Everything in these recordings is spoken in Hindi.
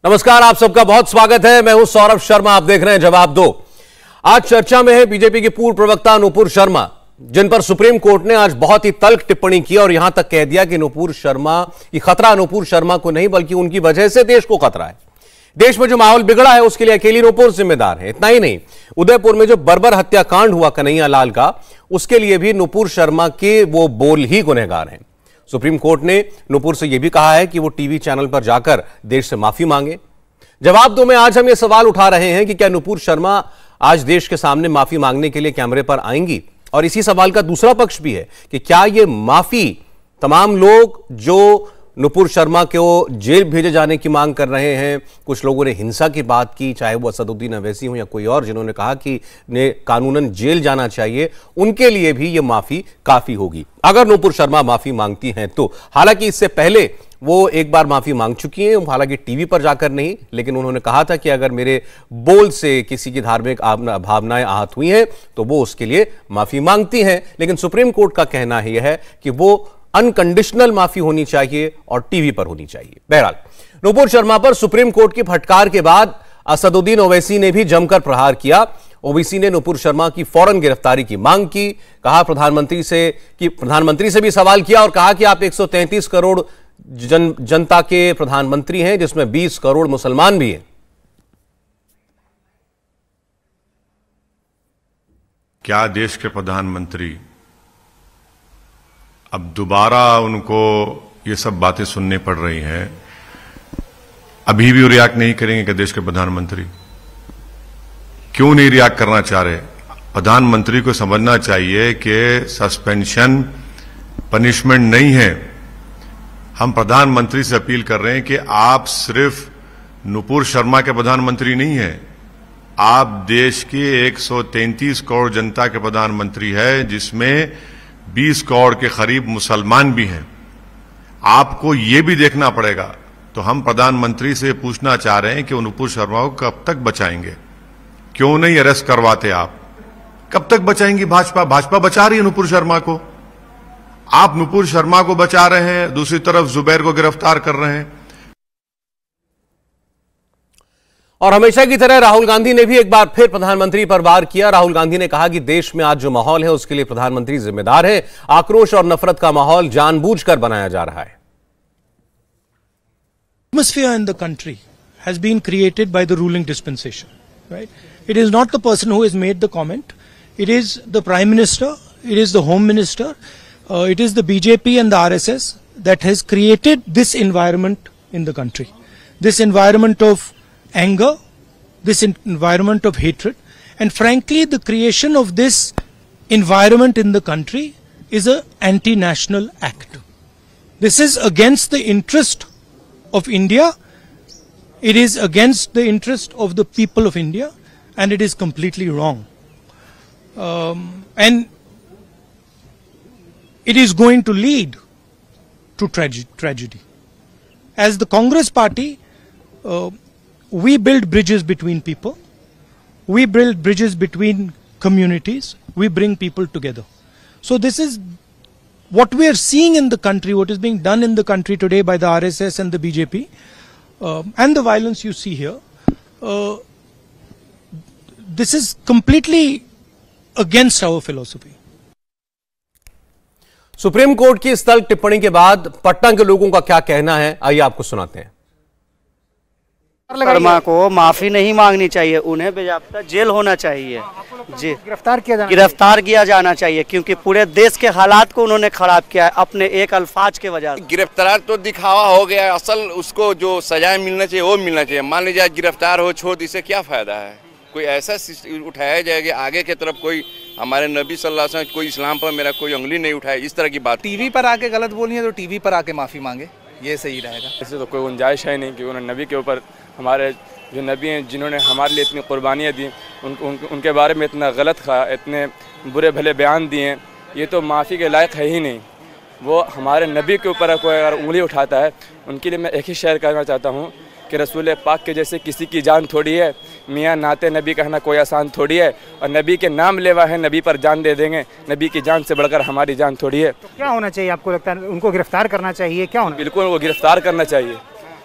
नमस्कार, आप सबका बहुत स्वागत है। मैं हूं सौरभ शर्मा, आप देख रहे हैं जवाब दो। आज चर्चा में है बीजेपी के पूर्व प्रवक्ता नुपुर शर्मा, जिन पर सुप्रीम कोर्ट ने आज बहुत ही तल्ख टिप्पणी की और यहां तक कह दिया कि नुपुर शर्मा की खतरा नुपुर शर्मा को नहीं बल्कि उनकी वजह से देश को खतरा है। देश में जो माहौल बिगड़ा है उसके लिए अकेली नुपुर जिम्मेदार है। इतना ही नहीं, उदयपुर में जो बर्बर हत्याकांड हुआ कन्हैया लाल का, उसके लिए भी नुपुर शर्मा के वो बोल ही गुनहगार हैं। सुप्रीम कोर्ट ने नुपुर से यह भी कहा है कि वो टीवी चैनल पर जाकर देश से माफी मांगे। जवाब दो में आज हम ये सवाल उठा रहे हैं कि क्या नुपुर शर्मा आज देश के सामने माफी मांगने के लिए कैमरे पर आएंगी, और इसी सवाल का दूसरा पक्ष भी है कि क्या ये माफी तमाम लोग जो नुपुर शर्मा को जेल भेजे जाने की मांग कर रहे हैं, कुछ लोगों ने हिंसा की बात की, चाहे वो असदुद्दीन अवैसी हो या कोई और, जिन्होंने कहा कि ने कानूनन जेल जाना चाहिए, उनके लिए भी ये माफी काफी होगी अगर नुपुर शर्मा माफी मांगती हैं तो। हालांकि इससे पहले वो एक बार माफी मांग चुकी हैं, हालांकि टीवी पर जाकर नहीं, लेकिन उन्होंने कहा था कि अगर मेरे बोल से किसी की धार्मिक भावनाएं आहत हुई हैं तो वो उसके लिए माफी मांगती हैं। लेकिन सुप्रीम कोर्ट का कहना यह है कि वो अनकंडीशनल माफी होनी चाहिए और टीवी पर होनी चाहिए। बहरहाल, नुपुर शर्मा पर सुप्रीम कोर्ट की फटकार के बाद असदुद्दीन ओवैसी ने भी जमकर प्रहार किया। ओवैसी ने नुपुर शर्मा की फौरन गिरफ्तारी की मांग की, कहा प्रधानमंत्री से भी सवाल किया और कहा कि आप 133 करोड़ जनता के प्रधानमंत्री हैं, जिसमें 20 करोड़ मुसलमान भी हैं। क्या देश के प्रधानमंत्री अब दोबारा उनको ये सब बातें सुननी पड़ रही हैं? अभी भी रिएक्ट नहीं करेंगे कि देश के प्रधानमंत्री क्यों नहीं रिएक्ट करना चाह रहे? प्रधानमंत्री को समझना चाहिए कि सस्पेंशन पनिशमेंट नहीं है। हम प्रधानमंत्री से अपील कर रहे हैं कि आप सिर्फ नुपुर शर्मा के प्रधानमंत्री नहीं हैं, आप देश के 133 करोड़ जनता के प्रधानमंत्री हैं, जिसमें 20 करोड़ के करीब मुसलमान भी हैं। आपको ये भी देखना पड़ेगा। तो हम प्रधानमंत्री से पूछना चाह रहे हैं कि नुपुर शर्मा को कब तक बचाएंगे? क्यों नहीं अरेस्ट करवाते आप? कब तक बचाएंगी भाजपा बचा रही है नुपुर शर्मा को। आप नुपुर शर्मा को बचा रहे हैं, दूसरी तरफ जुबैर को गिरफ्तार कर रहे हैं। और हमेशा की तरह राहुल गांधी ने भी एक बार फिर प्रधानमंत्री पर वार किया। राहुल गांधी ने कहा कि देश में आज जो माहौल है उसके लिए प्रधानमंत्री जिम्मेदार है। आक्रोश और नफरत का माहौल जानबूझकर बनाया जा रहा है। Atmosphere in the country has been created by the ruling dispensation, right? It is not the person who has made the comment. It is the Prime Minister, it is the Home Minister, it is the BJP and the RSS that has created this environment in the country. This environment of anger, this environment of hatred, and frankly the creation of this environment in the country is an anti-national act. This is against the interest of India, it is against the interest of the people of India, and it is completely wrong. And it is going to lead to tragedy. As the Congress party, we build bridges between people, we build bridges between communities, we bring people together. So this is what we are seeing in the country, what is being done in the country today by the RSS and the BJP, and the violence you see here. This is completely against our philosophy. Supreme court की इस तल्ख टिप्पणी के बाद पटना के लोगों का क्या कहना है, आइए आपको सुनाते हैं। शर्मा को माफी नहीं मांगनी चाहिए, उन्हें बेजाबता जेल होना चाहिए जी, गिरफ्तार किया जाना चाहिए, क्योंकि पूरे देश के हालात को उन्होंने खराब किया है अपने एक अल्फाज के वजह से। गिरफ्तार तो दिखावा हो गया, असल उसको जो सजाएं मिलना चाहिए वो मिलना चाहिए। मान लीजिए गिरफ्तार हो छोड़, इससे क्या फायदा है? कोई ऐसा उठाया जाए कि आगे की तरफ कोई हमारे नबी सल्लल्लाहु अलैहि वसल्लम कोई इस्लाम पर मेरा कोई उंगली नहीं उठाए, इस तरह की बात। टीवी पर आके गलत बोली है तो टीवी पर आके माफी मांगे, ये सही रहेगा। ऐसे तो कोई गुंजाइश है नहीं कि उन्होंने नबी के ऊपर, हमारे जो नबी हैं जिन्होंने हमारे लिए इतनी कुर्बानियाँ दी, उनके बारे में इतना गलत कहा, इतने बुरे भले बयान दिए हैं, ये तो माफ़ी के लायक है ही नहीं। वो हमारे नबी के ऊपर कोई अगर उंगली उठाता है, उनके लिए मैं एक ही शेयर करना चाहता हूँ कि रसूल पाक के जैसे किसी की जान थोड़ी है, मियाँ नाते नबी कहना कोई आसान थोड़ी है, और नबी के नाम लेवा है, नबी पर जान दे देंगे, नबी की जान से बढ़कर हमारी जान थोड़ी है। तो क्या होना चाहिए आपको लगता है? उनको गिरफ्तार करना चाहिए? क्या होना? बिल्कुल वो गिरफ्तार करना चाहिए,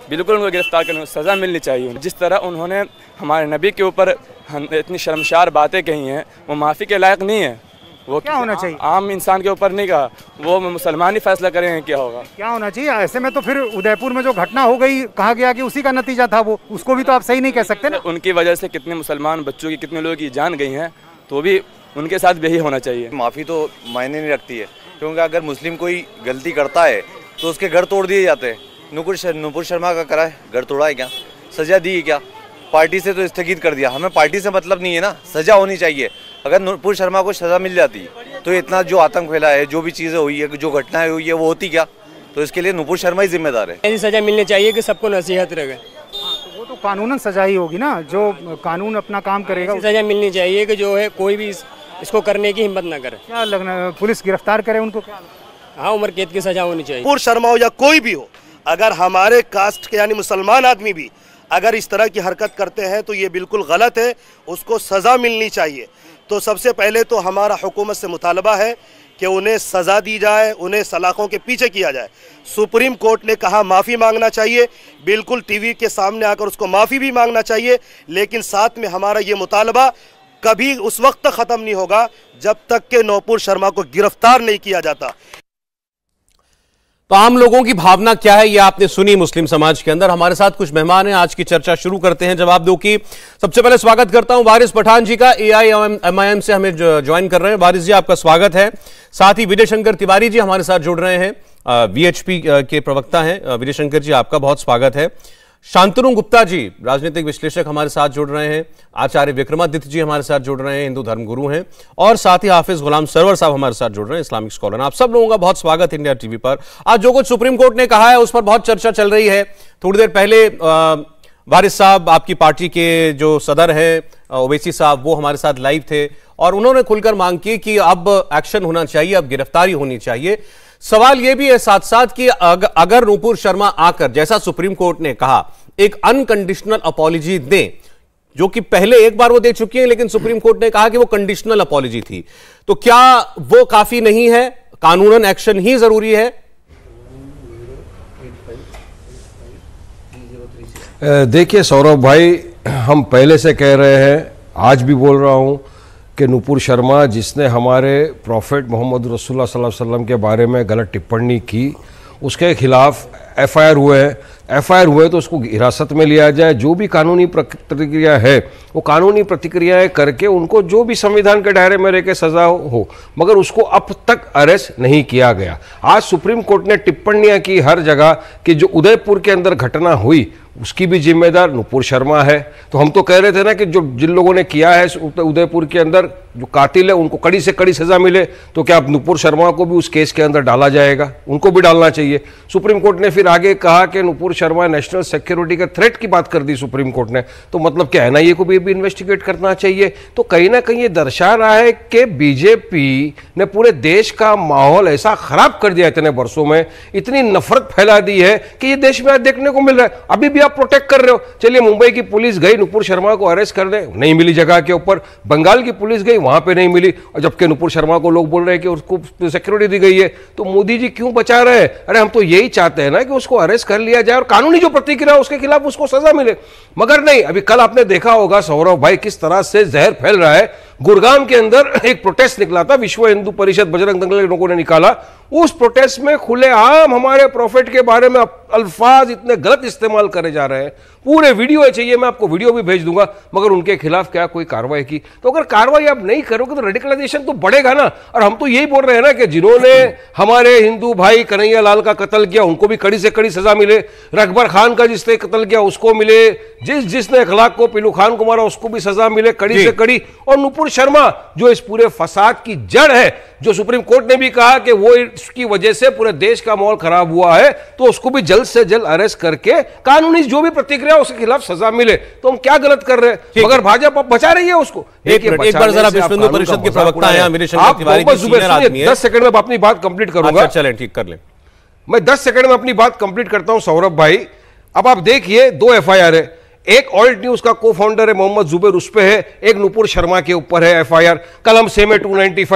बिल्कुल उनको गिरफ्तार करने को सज़ा मिलनी चाहिए। जिस तरह उन्होंने हमारे नबी के ऊपर इतनी शर्मसार बातें कही हैं, वो माफ़ी के लायक नहीं है। वो क्या होना चाहिए? आम इंसान के ऊपर नहीं कहा, वो मुसलमान ही फैसला करेंगे क्या होगा। क्या होना चाहिए? ऐसे में तो फिर उदयपुर में जो घटना हो गई, कहा गया कि उसी का नतीजा था वो, उसको भी तो आप सही नहीं कह सकते ना। उनकी वजह से कितने मुसलमान बच्चों की, कितने लोगों की जान गई हैं, तो भी उनके साथ भी यही होना चाहिए। माफ़ी तो मायने नहीं रखती है, क्योंकि अगर मुस्लिम कोई गलती करता है तो उसके घर तोड़ दिए जाते हैं। नुपुर शर्मा का करा है, घर तोड़ा है क्या? सजा दी है क्या? पार्टी से तो स्थगित कर दिया। हमें पार्टी से मतलब नहीं है ना, सजा होनी चाहिए। अगर नुपुर शर्मा को सजा मिल जाती तो इतना जो आतंक फैला है, जो भी चीज़ें हुई है, जो घटनाएं हुई है, वो होती क्या? तो इसके लिए नुपुर शर्मा ही जिम्मेदार है। ऐसी सजा मिलनी चाहिए कि सबको नसीहत रहे। तो वो तो कानूनन सजा ही होगी ना, जो कानून अपना काम करेगा। सजा मिलनी चाहिए कि जो है कोई भी इसको करने की हिम्मत ना करे। क्या लगना, पुलिस गिरफ्तार करे उनको? क्या? हाँ, उम्र कैद की सजा होनी चाहिए। नुपुर शर्मा हो या कोई भी हो, अगर हमारे कास्ट के यानी मुसलमान आदमी भी अगर इस तरह की हरकत करते हैं तो ये बिल्कुल गलत है, उसको सज़ा मिलनी चाहिए। तो सबसे पहले तो हमारा हुकूमत से मुतालबा है कि उन्हें सज़ा दी जाए, उन्हें सलाखों के पीछे किया जाए। सुप्रीम कोर्ट ने कहा माफ़ी मांगना चाहिए, बिल्कुल टीवी के सामने आकर उसको माफ़ी भी मांगना चाहिए, लेकिन साथ में हमारा ये मुतालबा कभी उस वक्त तक ख़त्म नहीं होगा जब तक कि नुपुर शर्मा को गिरफ्तार नहीं किया जाता। तो आम लोगों की भावना क्या है, ये आपने सुनी मुस्लिम समाज के अंदर। हमारे साथ कुछ मेहमान हैं, आज की चर्चा शुरू करते हैं जवाब दो की। सबसे पहले स्वागत करता हूं वारिस पठान जी का, AIMIM से हमें ज्वाइन कर रहे हैं। वारिस जी, आपका स्वागत है। साथ ही विजय शंकर तिवारी जी हमारे साथ जुड़ रहे हैं, VHP के प्रवक्ता हैं। विजय शंकर जी, आपका बहुत स्वागत है। शांतनु गुप्ता जी, राजनीतिक विश्लेषक, हमारे साथ जुड़ रहे हैं। आचार्य विक्रमादित्य जी हमारे साथ जुड़ रहे हैं, हिंदू धर्मगुरु हैं। और साथ ही हाफिज गुलाम सरवर साहब हमारे साथ जुड़ रहे हैं, इस्लामिक स्कॉलर। आप सब लोगों का बहुत स्वागत इंडिया टीवी पर। आज जो कुछ सुप्रीम कोर्ट ने कहा है उस पर बहुत चर्चा चल रही है। थोड़ी देर पहले वारिस साहब, आपकी पार्टी के जो सदर हैं ओवैसी साहब, वो हमारे साथ लाइव थे और उन्होंने खुलकर मांग की कि अब एक्शन होना चाहिए, अब गिरफ्तारी होनी चाहिए। सवाल यह भी है साथ साथ कि अगर नुपुर शर्मा आकर, जैसा सुप्रीम कोर्ट ने कहा, एक अनकंडीशनल अपॉलॉजी दें, जो कि पहले एक बार वो दे चुकी है, लेकिन सुप्रीम कोर्ट ने कहा कि वो कंडीशनल अपॉलॉजी थी, तो क्या वो काफी नहीं है? कानूनन एक्शन ही जरूरी है? देखिए सौरभ भाई, हम पहले से कह रहे हैं, आज भी बोल रहा हूं कि नुपुर शर्मा जिसने हमारे प्रॉफेट मोहम्मद रसूलुल्लाह सल्लल्लाहु अलैहि वसल्लम के बारे में गलत टिप्पणी की, उसके खिलाफ FIR हुए हैं। FIR हुए तो उसको हिरासत में लिया जाए। जो भी कानूनी प्रतिक्रिया है वो कानूनी प्रतिक्रियाएं करके उनको जो भी संविधान के दायरे में रह के सजा हो, मगर उसको अब तक अरेस्ट नहीं किया गया। आज सुप्रीम कोर्ट ने टिप्पणियां की हर जगह कि जो उदयपुर के अंदर घटना हुई उसकी भी जिम्मेदार नुपुर शर्मा है। तो हम तो कह रहे थे ना कि जो जिन लोगों ने किया है उदयपुर के अंदर, जो कातिल है, उनको कड़ी से कड़ी सजा मिले। तो क्या अब नुपुर शर्मा को भी उस केस के अंदर डाला जाएगा? उनको भी डालना चाहिए। सुप्रीम कोर्ट ने फिर आगे कहा कि नुपुर शर्मा नेशनल सिक्योरिटी के थ्रेट की बात कर दी सुप्रीम कोर्ट ने, तो मतलब क्या NIA को भी इन्वेस्टिगेट करना चाहिए। तो कहीं ना कहीं ये दर्शा रहा है कि बीजेपी ने पूरे देश का माहौल ऐसा खराब कर दिया, इतने वर्षों में इतनी नफरत फैला दी है कि ये देश में आज देखने को मिल रहा है। अभी भी आप प्रोटेक्ट कर रहे हो। चलिए, मुंबई की पुलिस गई नुपुर शर्मा को अरेस्ट करने, नहीं मिली जगह के ऊपर। बंगाल की पुलिस गई, वहां पे नहीं मिली, और जबकि नुपुर शर्मा को लोग बोल रहे हैं कि उसको सिक्योरिटी दी गई है। तो मोदी जी क्यों बचा रहे हैं? अरे हम तो यही चाहते हैं ना कि उसको अरेस्ट कर लिया जाए और कानूनी जो प्रतिक्रिया उसके खिलाफ उसको सजा मिले, मगर नहीं। अभी कल आपने देखा होगा सौरभ भाई, किस तरह से जहर फैल रहा है। गुड़गांव के अंदर एक प्रोटेस्ट निकला था, विश्व हिंदू परिषद बजरंग दल के लोगों ने निकाला। उस प्रोटेस्ट में खुलेआम हमारे प्रॉफिट के बारे में अल्फाज इतने गलत इस्तेमाल करे जा रहे हैं। पूरे वीडियो है, चाहिए मैं आपको वीडियो भी भेज दूंगा, मगर उनके खिलाफ क्या कोई कार्रवाई की? तो अगर कार्रवाई आप नहीं करोगे तो रेडिकलाइजेशन तो बढ़ेगा ना। और हम तो यही बोल रहे हैं ना कि जिन्होंने हमारे हिंदू भाई कन्हैया लाल का कत्ल किया उनको भी कड़ी से कड़ी सजा मिले, रकबर खान का जिसने कत्ल किया उसको मिले, जिसने अखलाक को पिलू खान को मारा उसको भी सजा मिले कड़ी से कड़ी। और नुपुर शर्मा जो इस पूरे फसाद की जड़ है, जो सुप्रीम कोर्ट ने भी कहा कि वो इसकी वजह से पूरे देश का माहौल खराब हुआ है, तो उसको भी जल्द से जल्द अरेस्ट करके कानूनी जो भी प्रतिक्रिया उसके खिलाफ सजा मिले। तो हम क्या गलत कर रहे हैं? मगर भाजपा बचा रही है उसको। एक बार जरा विश्व हिंदू परिषद के प्रवक्ता हैं विजय शंकर तिवारी जी, सीनियर आदमी हैं। 10 सेकंड में अपनी बात कंप्लीट करूंगा। चलें, ठीक कर लें। मैं 10 सेकंड में अपनी बात कंप्लीट करता हूं सौरभ भाई। अब आप देखिए, 2 FIR है। एक ऑल्ट न्यूज का को फाउंडर है मोहम्मद जुबैर, उस पे है, एक नुपुर शर्मा के ऊपर है एफआईआर, कलम सेम है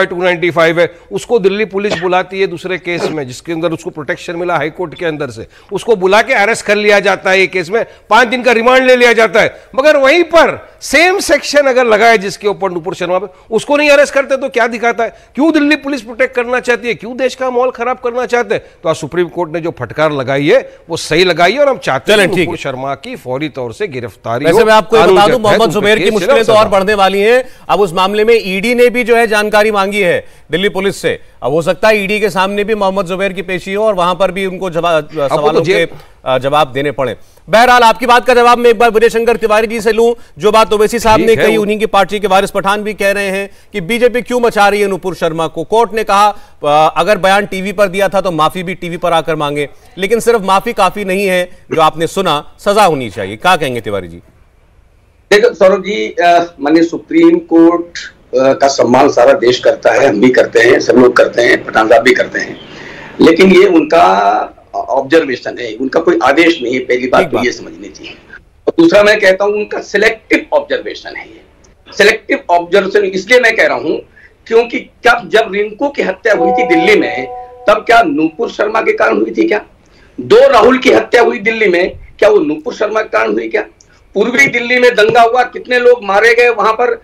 295 है, उसको दिल्ली पुलिस बुलाती है दूसरे केस में जिसके अंदर उसको प्रोटेक्शन मिला हाईकोर्ट के अंदर से, उसको बुला के अरेस्ट कर लिया जाता है, ये केस में 5 दिन का रिमांड ले लिया जाता है। मगर वहीं पर सेम सेक्शन अगर लगाए जिसके ऊपर नुपुर शर्मा पे, उसको नहीं अरेस्ट करते तो क्या दिखाता है? क्यों दिल्ली पुलिस प्रोटेक्ट करना चाहती है, क्यों देश का माहौल खराब करना चाहते हैं? तो आज सुप्रीम कोर्ट ने जो फटकार लगाई है वो सही लगाई है और हम चाहते हैं नुपुर शर्मा की फौरी तौर से गिरफ्तारी। वैसे मैं आपको बता दूं, मोहम्मद जुबैर की मुश्किलें तो और बढ़ने वाली हैं। अब उस मामले में ईडी ने भी जो है जानकारी मांगी है दिल्ली पुलिस से। अब हो सकता है ईडी के सामने भी मोहम्मद जुबैर की पेशी हो और वहां पर भी उनको सवालों के जवाब देने पड़े। बहरहाल आपकी बात का जवाब मैं एक बार विजय शंकर तिवारी जी से लूं। जो बात ओवैसी साहब ने कही, उन्हीं की पार्टी के वारिस पठान भी कह रहे हैं कि बीजेपी क्यों मचा रही है नुपुर शर्मा को। कोर्ट ने कहा अगर बयान टीवी पर दिया था तो माफी भी टीवी पर आकर मांगे, लेकिन सिर्फ माफी काफी नहीं है, जो आपने सुना सजा होनी चाहिए। क्या कहेंगे तिवारी जी? देखो सौरभ जी, माननीय सुप्रीम कोर्ट का सम्मान सारा देश करता है, हम भी करते हैं, सब लोग करते हैं, पठान साहब भी करते हैं, लेकिन ये उनका ऑब्जर्वेशन है, उनका कोई आदेश नहीं है। पहली बात तो ये समझनी चाहिए। और दूसरा मैं कहता हूं उनका सिलेक्टिव ऑब्जर्वेशन है। ये सिलेक्टिव ऑब्जर्वेशन इसलिए मैं कह रहा हूं क्योंकि जब रिंकू की हत्या हुई थी दिल्ली में, तब क्या नुपुर शर्मा के कारण हुई थी? क्या 2 राहुल की हत्या हुई दिल्ली में, क्या वो नुपुर शर्मा के कारण हुई? क्या पूर्वी दिल्ली में दंगा हुआ, कितने लोग मारे गए, वहां पर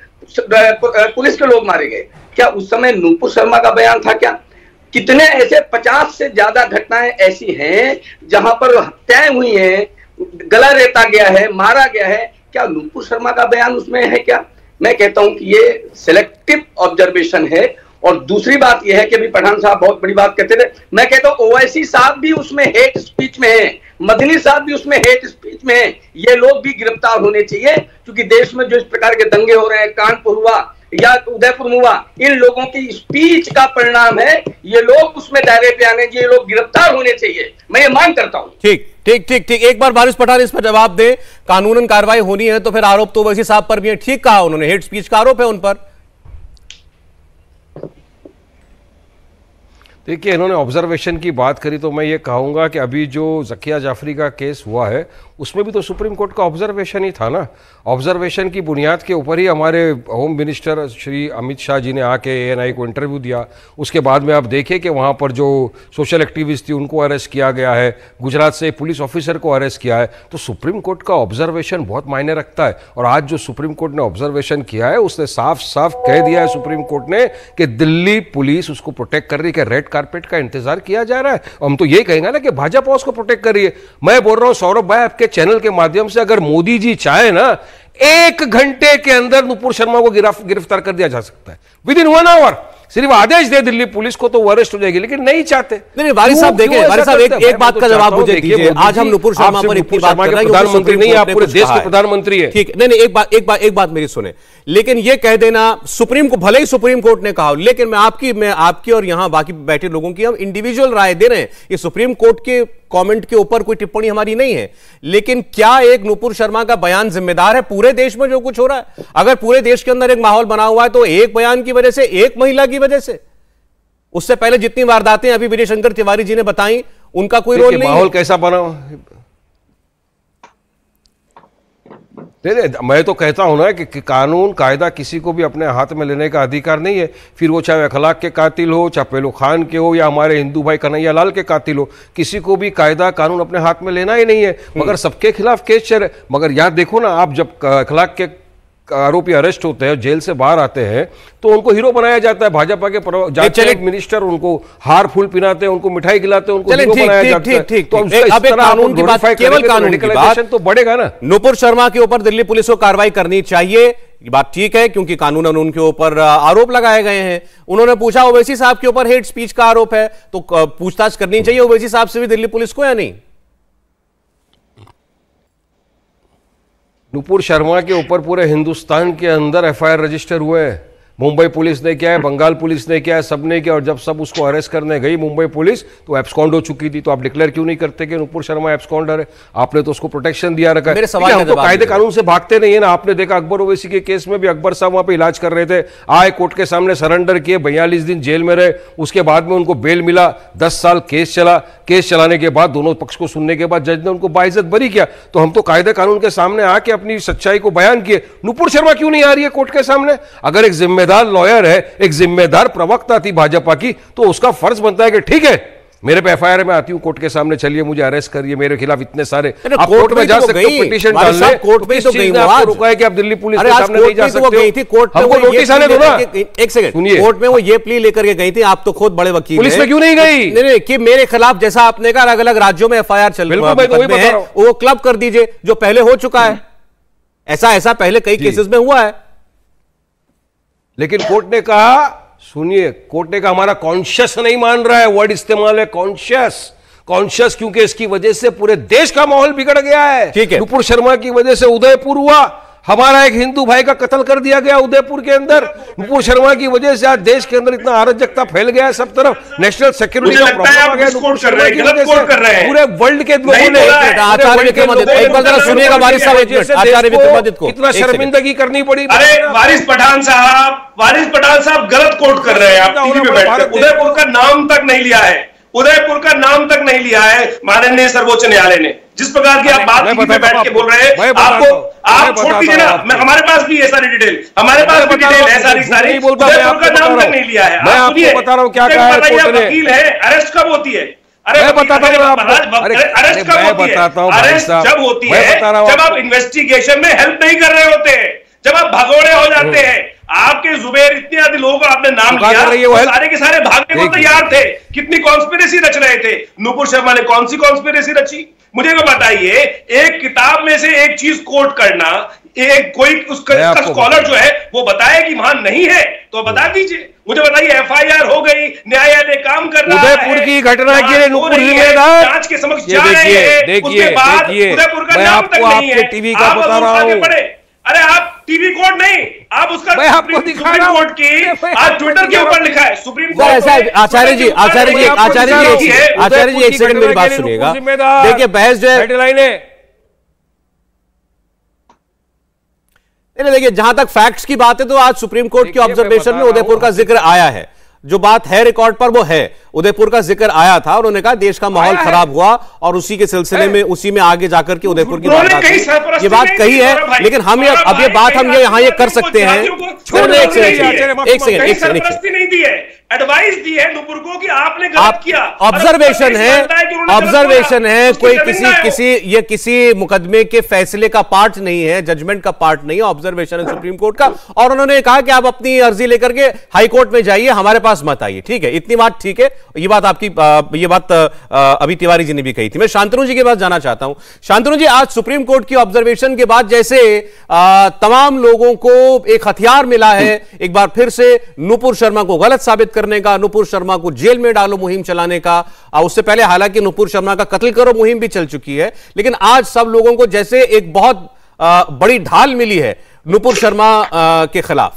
पुलिस के लोग मारे गए, क्या उस समय नुपुर शर्मा का बयान था? क्या कितने ऐसे 50 से ज्यादा घटनाएं ऐसी हैं जहां पर हत्याएं हुई हैं, गला रेता गया है, मारा गया है, क्या नुपुर शर्मा का बयान उसमें है? क्या मैं कहता हूं कि ये सिलेक्टिव ऑब्जर्वेशन है। और दूसरी बात यह है कि अभी पठान साहब बहुत बड़ी बात कहते थे, मैं कहता हूं ओवैसी साहब भी उसमें हेट स्पीच में है, मदनी साहब भी उसमें हेट स्पीच में है। ये लोग भी गिरफ्तार होने चाहिए, क्योंकि देश में जो इस प्रकार के दंगे हो रहे हैं, कानपुर हुआ या उदयपुर में हुआ, इन लोगों की स्पीच का परिणाम है। ये लोग उसमें दायरे पे आने चाहिए, ये लोग गिरफ्तार होने चाहिए, मैं ये मांग करता हूं। ठीक ठीक ठीक ठीक, एक बार वारिस पठान इस पर जवाब दे। कानूनन कार्रवाई होनी है तो फिर आरोप तो ओवैसी साहब पर भी है, ठीक कहा उन्होंने, हेट स्पीच का आरोप है उन पर। देखिए, इन्होंने ऑब्जर्वेशन की बात करी तो मैं ये कहूँगा कि अभी जो ज़किया जाफरी का केस हुआ है उसमें भी तो सुप्रीम कोर्ट का ऑब्जर्वेशन ही था ना। ऑब्जर्वेशन की बुनियाद के ऊपर ही हमारे होम मिनिस्टर श्री अमित शाह जी ने आके ANI को इंटरव्यू दिया। उसके बाद में आप देखें कि वहाँ पर जो सोशल एक्टिविस्ट थी उनको अरेस्ट किया गया है, गुजरात से पुलिस ऑफिसर को अरेस्ट किया है। तो सुप्रीम कोर्ट का ऑब्जर्वेशन बहुत मायने रखता है। और आज जो सुप्रीम कोर्ट ने ऑब्जर्वेशन किया है उसने साफ साफ कह दिया है सुप्रीम कोर्ट ने कि दिल्ली पुलिस उसको प्रोटेक्ट कर रही है, रेड कारपेट का इंतजार किया जा रहा है। हम तो ये कहेंगे ना कि भाजपा उसको प्रोटेक्ट कर रही है। मैं बोल रहा हूं सौरभ भाई, आपके चैनल के माध्यम से, अगर मोदी जी चाहे ना 1 घंटे के अंदर नुपुर शर्मा को गिरफ्तार कर दिया जा सकता है, विद इन 1 आवर। सिर्फ आदेश दे दिल्ली पुलिस को तो वो अरेस्ट हो जाएगी, लेकिन नहीं चाहते। नहीं वारिस साहब देखें, वारिस साहब एक बात का जवाब मुझे दीजिए। आज हम नुपुर शर्मा पर इतनी बात कर रहे हैं, प्रधानमंत्री नहीं, आप पूरे देश के प्रधानमंत्री है। ठीक, नहीं एक बात मेरी सुने। लेकिन ये कह देना सुप्रीम को, भले ही सुप्रीम कोर्ट ने कहा, लेकिन मैं आपकी और यहां बाकी बैठे लोगों की हम इंडिविजुअल राय दे रहे हैं। ये सुप्रीम कोर्ट के कमेंट के ऊपर कोई टिप्पणी हमारी नहीं है। लेकिन क्या एक नुपुर शर्मा का बयान जिम्मेदार है पूरे देश में जो कुछ हो रहा है? अगर पूरे देश के अंदर एक माहौल बना हुआ है तो एक बयान की वजह से, एक महिला की वजह से, उससे पहले जितनी वारदातें अभी विजय शंकर तिवारी जी ने बताई, उनका कोई रोल नहीं। माहौल कैसा बना? मैं तो कहता हूं ना कि कानून कायदा किसी को भी अपने हाथ में लेने का अधिकार नहीं है। फिर वो चाहे अखलाक के कातिल हो, चाहे पेलो खान के हो, या हमारे हिंदू भाई कन्हैया लाल के कातिल हो, किसी को भी कायदा कानून अपने हाथ में लेना ही नहीं है। मगर सबके खिलाफ केस चल रहे। मगर याद देखो ना, आप जब अखलाक के आरोपी अरेस्ट होते हैं, जेल से बाहर आते हैं, तो उनको हीरो बनाया जाता है। भाजपा के मिनिस्टर उनको हार फूल पिनाते हैं, उनको मिठाई खिलाते हैं, उनको हीरो बनाया जाता है। तो अब एक कानून की बात, केवल कानून की बात तो बढ़ेगा ना। नुपुर शर्मा के ऊपर दिल्ली पुलिस को कार्रवाई करनी चाहिए, ये बात ठीक है, क्योंकि कानूनन उनके ऊपर आरोप लगाए गए हैं। उन्होंने पूछा ओवैसी साहब के ऊपर हेट स्पीच का आरोप है, तो पूछताछ करनी चाहिए ओवैसी साहब से भी दिल्ली पुलिस को, या नहीं? नुपुर शर्मा के ऊपर पूरे हिंदुस्तान के अंदर FIR रजिस्टर हुए हैं। मुंबई पुलिस ने किया है, बंगाल पुलिस ने किया है, सबने किया। और जब सब उसको अरेस्ट करने गई मुंबई पुलिस तो एब्सकॉन्ड हो चुकी थी। तो आप डिक्लेयर क्यों नहीं करते कि नुपुर शर्मा एब्सकॉन्डर है? आपने तो उसको प्रोटेक्शन दिया रखा है। हम तो कायदे कानून से भागते नहीं है ना। आपने देखा अकबर ओवैसी के केस में भी अकबर साहब वहां पे इलाज कर रहे थे, आए कोर्ट के सामने सरेंडर किए, 42 दिन जेल में रहे, उसके बाद में उनको बेल मिला, 10 साल केस चला। केस चलाने के बाद दोनों पक्ष को सुनने के बाद जज ने उनको बाइज्जत बरी किया। तो हम तो कायदे कानून के सामने आके अपनी सच्चाई को बयान किए। नुपुर शर्मा क्यों नहीं आ रही है कोर्ट के सामने? अगर एक जिम्मेदार लॉयर है, एक जिम्मेदार प्रवक्ता थी भाजपा की, तो उसका फर्ज बनता है कि ठीक है मेरे पे एफआईआर में आती हूं कोर्ट के सामने, चलिए मुझे अरेस्ट करिए, मेरे खिलाफ इतने सारे आप कोर्ट में जा सकते हो, पिटीशन डालने। कोर्ट में तो गई आपको रुका है कि आप दिल्ली पुलिस के सामने नहीं जा सकते हो। कोर्ट में वो नोटिस आने दो ना। एक सेकंड, सुनिए, कोर्ट में वो ये प्ली लेकर के गई थी, आप तो खुद बड़े वकील, पुलिस में क्यों नहीं गई? नहीं कि मेरे खिलाफ, जैसा आपने कहा अलग अलग राज्यों में एफआईआर चल रही है, वो क्लब कर दीजिए जो पहले हो चुका है। ऐसा पहले कई केसेस में हुआ है। लेकिन कोर्ट ने कहा, सुनिए, कोर्ट ने कहा हमारा कॉन्शियस नहीं मान रहा है, वर्ड इस्तेमाल है कॉन्शियस, क्योंकि इसकी वजह से पूरे देश का माहौल बिगड़ गया है। ठीक है, नुपुर शर्मा की वजह से उदयपुर हुआ, हमारा एक हिंदू भाई का कत्ल कर दिया गया उदयपुर के अंदर। नुपुर शर्मा की वजह से आज देश के अंदर इतना अराजकता फैल गया है सब तरफ, नेशनल सिक्योरिटी का प्रॉब्लम आ गया नुपुर शर्मा की वजह से। पूरे वर्ल्ड के लोगों ने इतना शर्मिंदगी करनी पड़ी। अरे वारिस पठान साहब गलत कोट कर रहे हैं आप टीवी पे बैठकर। उदयपुर का नाम तक नहीं लिया है, उदयपुर का नाम तक नहीं लिया है माननीय सर्वोच्च न्यायालय ने। जिस प्रकार की आप बात टीवी पे बैठ के बोल रहे हैं, आपको आप छोड़ दीजिए ना, हमारे पास भी है सारी डिटेल, हमारे पास भी डिटेल है सारी। उदयपुर का नाम तक नहीं लिया है। मैं आपको बता रहा हूं क्या कहा है कोर्ट ने। वकील है, अरेस्ट कब होती है? मैं बताता हूं आपको, अरेस्ट कब होती है? अरेस्ट जब होती है जब आप इन्वेस्टिगेशन में हेल्प नहीं कर रहे होते हैं, जब आप भगोड़े हो जाते हैं। आपके जुबैर इतने आदि लोगों का आपने नाम लिया, सारे के सारे भागने को तैयार थे। कितनी कॉन्स्पिरेसी रच रहे थे। नुपुर शर्मा ने कौन सी कॉन्स्पिरेसी रची? मुझे को बताइए। एक किताब में से एक चीज कोट करना, एक कोई उसका स्कॉलर जो है वो बताए कि वहां नहीं है तो बता दीजिए। मुझे बताइए, एफआईआर हो गई, न्यायालय काम कर रहा है, उदयपुर की घटना के लिए नुपुर जिम्मेदार, जांच के समक्ष जा रहे हैं, उसके बाद उदयपुर का नाम तक नहीं है। टीवी का बता रहा हूं। अरे आप टीवी कोर्ट नहीं, आप उसका सुप्रीम कोर्ट की आज ट्विटर के ऊपर लिखा है सुप्रीम कोर्ट। आचार्य जी एक सेकंड मेरी बात सुनिएगा। देखिए बहस जो है, देखिए जहां तक फैक्ट्स की बात है तो आज सुप्रीम कोर्ट की ऑब्जर्वेशन में उदयपुर का जिक्र आया है। जो बात है रिकॉर्ड पर वो है, उदयपुर का जिक्र आया था। उन्होंने कहा देश का माहौल खराब हुआ और उसी के सिलसिले में उसी में आगे जाकर के उदयपुर की बात ये बात कही है। लेकिन हम अब ये बात हम यहाँ ये कर सकते हैं। एक सेकंड नहीं दी है, एडवाइस दी है नुपुर को कि आपने गलत किया। ऑब्जर्वेशन है, कोई किसी मुकदमे के फैसले का पार्ट नहीं है, जजमेंट का पार्ट नहीं है, ऑब्जर्वेशन है सुप्रीम कोर्ट का। और उन्होंने कहा कि आप अपनी अर्जी लेकर के हाई कोर्ट में जाइए, हमारे पास मत आइए। ठीक है, इतनी बात ठीक है। ये बात आपकी अभी तिवारी जी ने भी कही थी। मैं शांतनु जी के पास जाना चाहता हूं। शांतनु जी, आज सुप्रीम कोर्ट की ऑब्जर्वेशन के बाद जैसे तमाम लोगों को एक हथियार मिला है एक बार फिर से नुपुर शर्मा को गलत साबित करने का, नुपुर शर्मा को जेल में डालो मुहिम चलाने का। उससे पहले हालांकि नुपुर शर्मा का कत्ल करो मुहिम भी चल चुकी है, लेकिन आज सब लोगों को जैसे एक बहुत बड़ी ढाल मिली है नुपुर शर्मा के खिलाफ।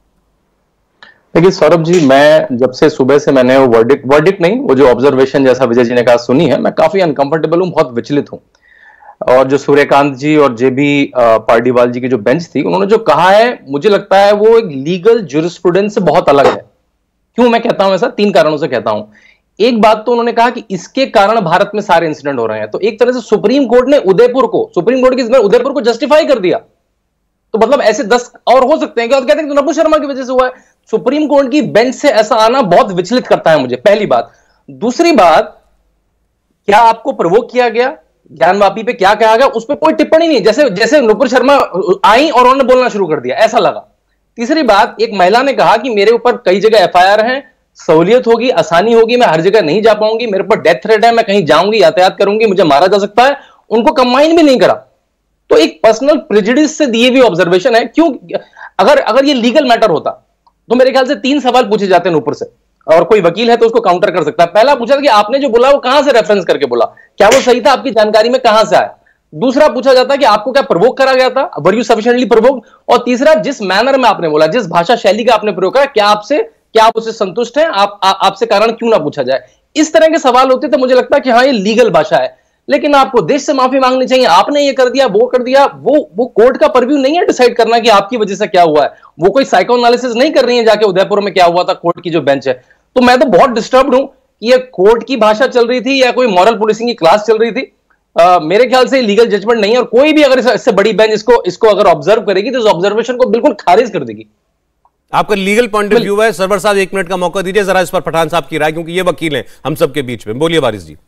देखिए सौरभ जी, मैं जब से सुबह से मैंने वो वर्डिक्ट नहीं, वो जो ऑब्जर्वेशन जैसा विजय जी ने कहा सुनी है, मैं काफी अनकंफर्टेबल हूं, बहुत विचलित हूं। और जो सूर्यकांत जी और जेबी पार्डीवाल जी की जो बेंच थी, उन्होंने जो कहा है मुझे लगता है वो एक लीगल ज्यूरिस्प्रूडेंस से बहुत अलग है। क्यों मैं कहता हूं ऐसा? 3 कारणों से कहता हूं। एक बात तो उन्होंने कहा कि इसके कारण भारत में सारे इंसिडेंट हो रहे हैं, तो एक तरह से सुप्रीम कोर्ट ने सुप्रीम कोर्ट की उदयपुर को जस्टिफाई कर दिया। तो मतलब ऐसे 10 और हो सकते हैं कि कहते हैं कि नुपुर शर्मा की वजह से हुआ है। सुप्रीम कोर्ट की बेंच से ऐसा आना बहुत विचलित करता है मुझे, पहली बात। दूसरी बात, क्या आपको प्रवोक किया गया? ज्ञानवापी पे क्या कहा गया उस पर कोई टिप्पणी नहीं, जैसे नुपुर शर्मा आई और उन्होंने बोलना शुरू कर दिया, ऐसा लगा। तीसरी बात, एक महिला ने कहा कि मेरे ऊपर कई जगह एफआईआर है, सहूलियत होगी, आसानी होगी, मैं हर जगह नहीं जा पाऊंगी, मेरे ऊपर डेथ थ्रेट है, मैं कहीं जाऊंगी, यातायात करूंगी, मुझे मारा जा सकता है। उनको कंबाइन भी नहीं करा। तो एक पर्सनल प्रेजुडिस से दिए हुई ऑब्जर्वेशन है। क्यों? अगर ये लीगल मैटर होता तो मेरे ख्याल से 3 सवाल पूछे जाते हैं ऊपर से, और कोई वकील है तो उसको काउंटर कर सकता है। पहला पूछा था कि आपने जो बोला वो कहां से रेफरेंस करके बोला, क्या वो सही था, आपकी जानकारी में कहां से आया? दूसरा पूछा जाता है कि आपको क्या प्रवोक करा गया था, वर यू सफिशिएंटली प्रवोक, और तीसरा जिस मैनर में आपने बोला, जिस भाषा शैली का आपने प्रयोग करा, क्या आप उससे संतुष्ट हैं, आपसे कारण क्यों ना पूछा जाए। इस तरह के सवाल होते तो मुझे लगता है कि हाँ ये लीगल भाषा है, लेकिन आपको देश से माफी मांगनी चाहिए, आपने ये कर दिया वो कर दिया, वो कोर्ट का परव्यू नहीं है डिसाइड करना कि आपकी वजह से क्या हुआ है। वो कोई साइको एनालिसिस नहीं कर रही है जाके उदयपुर में क्या हुआ था, कोर्ट की जो बेंच है। तो मैं तो बहुत डिस्टर्ब्ड हूं कि ये कोर्ट की भाषा चल रही थी या कोई मॉरल पुलिसिंग की क्लास चल रही थी। मेरे ख्याल से लीगल जजमेंट नहीं है, और कोई भी अगर इससे बड़ी बेंच इसको अगर ऑब्जर्व करेगी तो इस ऑब्जर्वेशन को बिल्कुल खारिज कर देगी। आपका लीगल पॉइंट ऑफ व्यू है। सरवर साहब 1 मिनट का मौका दीजिए जरा इस पर पठान साहब की राय, क्योंकि ये वकील हैं हम सबके बीच में। बोलिए वारिस जी।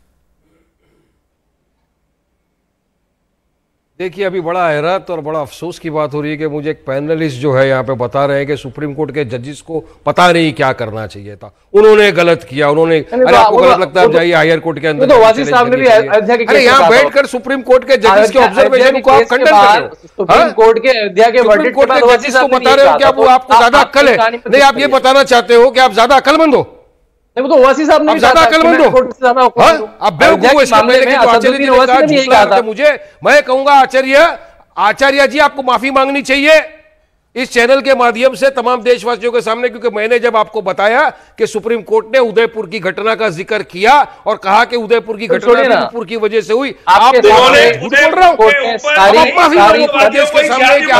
देखिए, अभी बड़ा हैरत और बड़ा अफसोस की बात हो रही है कि मुझे एक पैनलिस्ट जो है यहाँ पे बता रहे हैं कि सुप्रीम कोर्ट के जजेस को पता नहीं क्या करना चाहिए था, उन्होंने गलत किया, उन्होंने अरे आपको गलत लगता है जाइए हायर कोर्ट के अंदर। तो वासी साहब ने भी अयोध्या के अरे यहाँ बैठकर सुप्रीम कोर्ट के जजेस के ऑब्जर्वेशन को आप खंडन कर रहे हो। सुप्रीम कोर्ट के अयोध्या के सुप्रीम कोर्ट के जजेस को बता रहे हो कि आपको ज्यादा अक्ल है? नहीं, आप ये बताना चाहते हो कि आप ज्यादा अक्लमंद हो? नहीं, वो तो ओवैसी साहब ने ज्यादा अक्लमंद हो? आप बेवकूफ इस मामले में आचार्य जी ने कहा मुझे, मैं कहूंगा आचार्य जी आपको माफी मांगनी चाहिए इस चैनल के माध्यम से तमाम देशवासियों के सामने, क्योंकि मैंने जब आपको बताया कि सुप्रीम कोर्ट ने उदयपुर की घटना का जिक्र किया और कहा कि उदयपुर की घटना उदयपुर की वजह से हुई, आप झूठ बोल रहे हो। माफी मांगो देश के सामने कि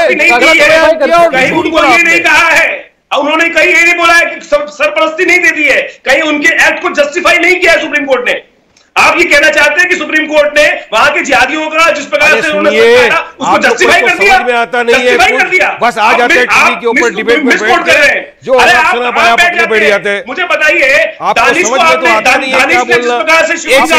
आपने नहीं कहा है, उन्होंने कहीं ये नहीं बोला है कि सरपरस्ती नहीं दे दी है, कहीं उनके एक्ट को जस्टिफाई नहीं किया सुप्रीम कोर्ट ने। आप ये कहना चाहते हैं कि सुप्रीम कोर्ट ने वहां के जिहादियों का जिस प्रकार से उन्होंने उसको जस्टिफाई कर दिया? समझ में आता नहीं है, बस आ जाते हैं टीवी के ऊपर डिबेट में बैठ कर जो सुना पाया अपने बैठ जाते हैं। मुझे बताइए, आपको समझ में तो आता नहीं है क्या बोलना। आचार्य जी 1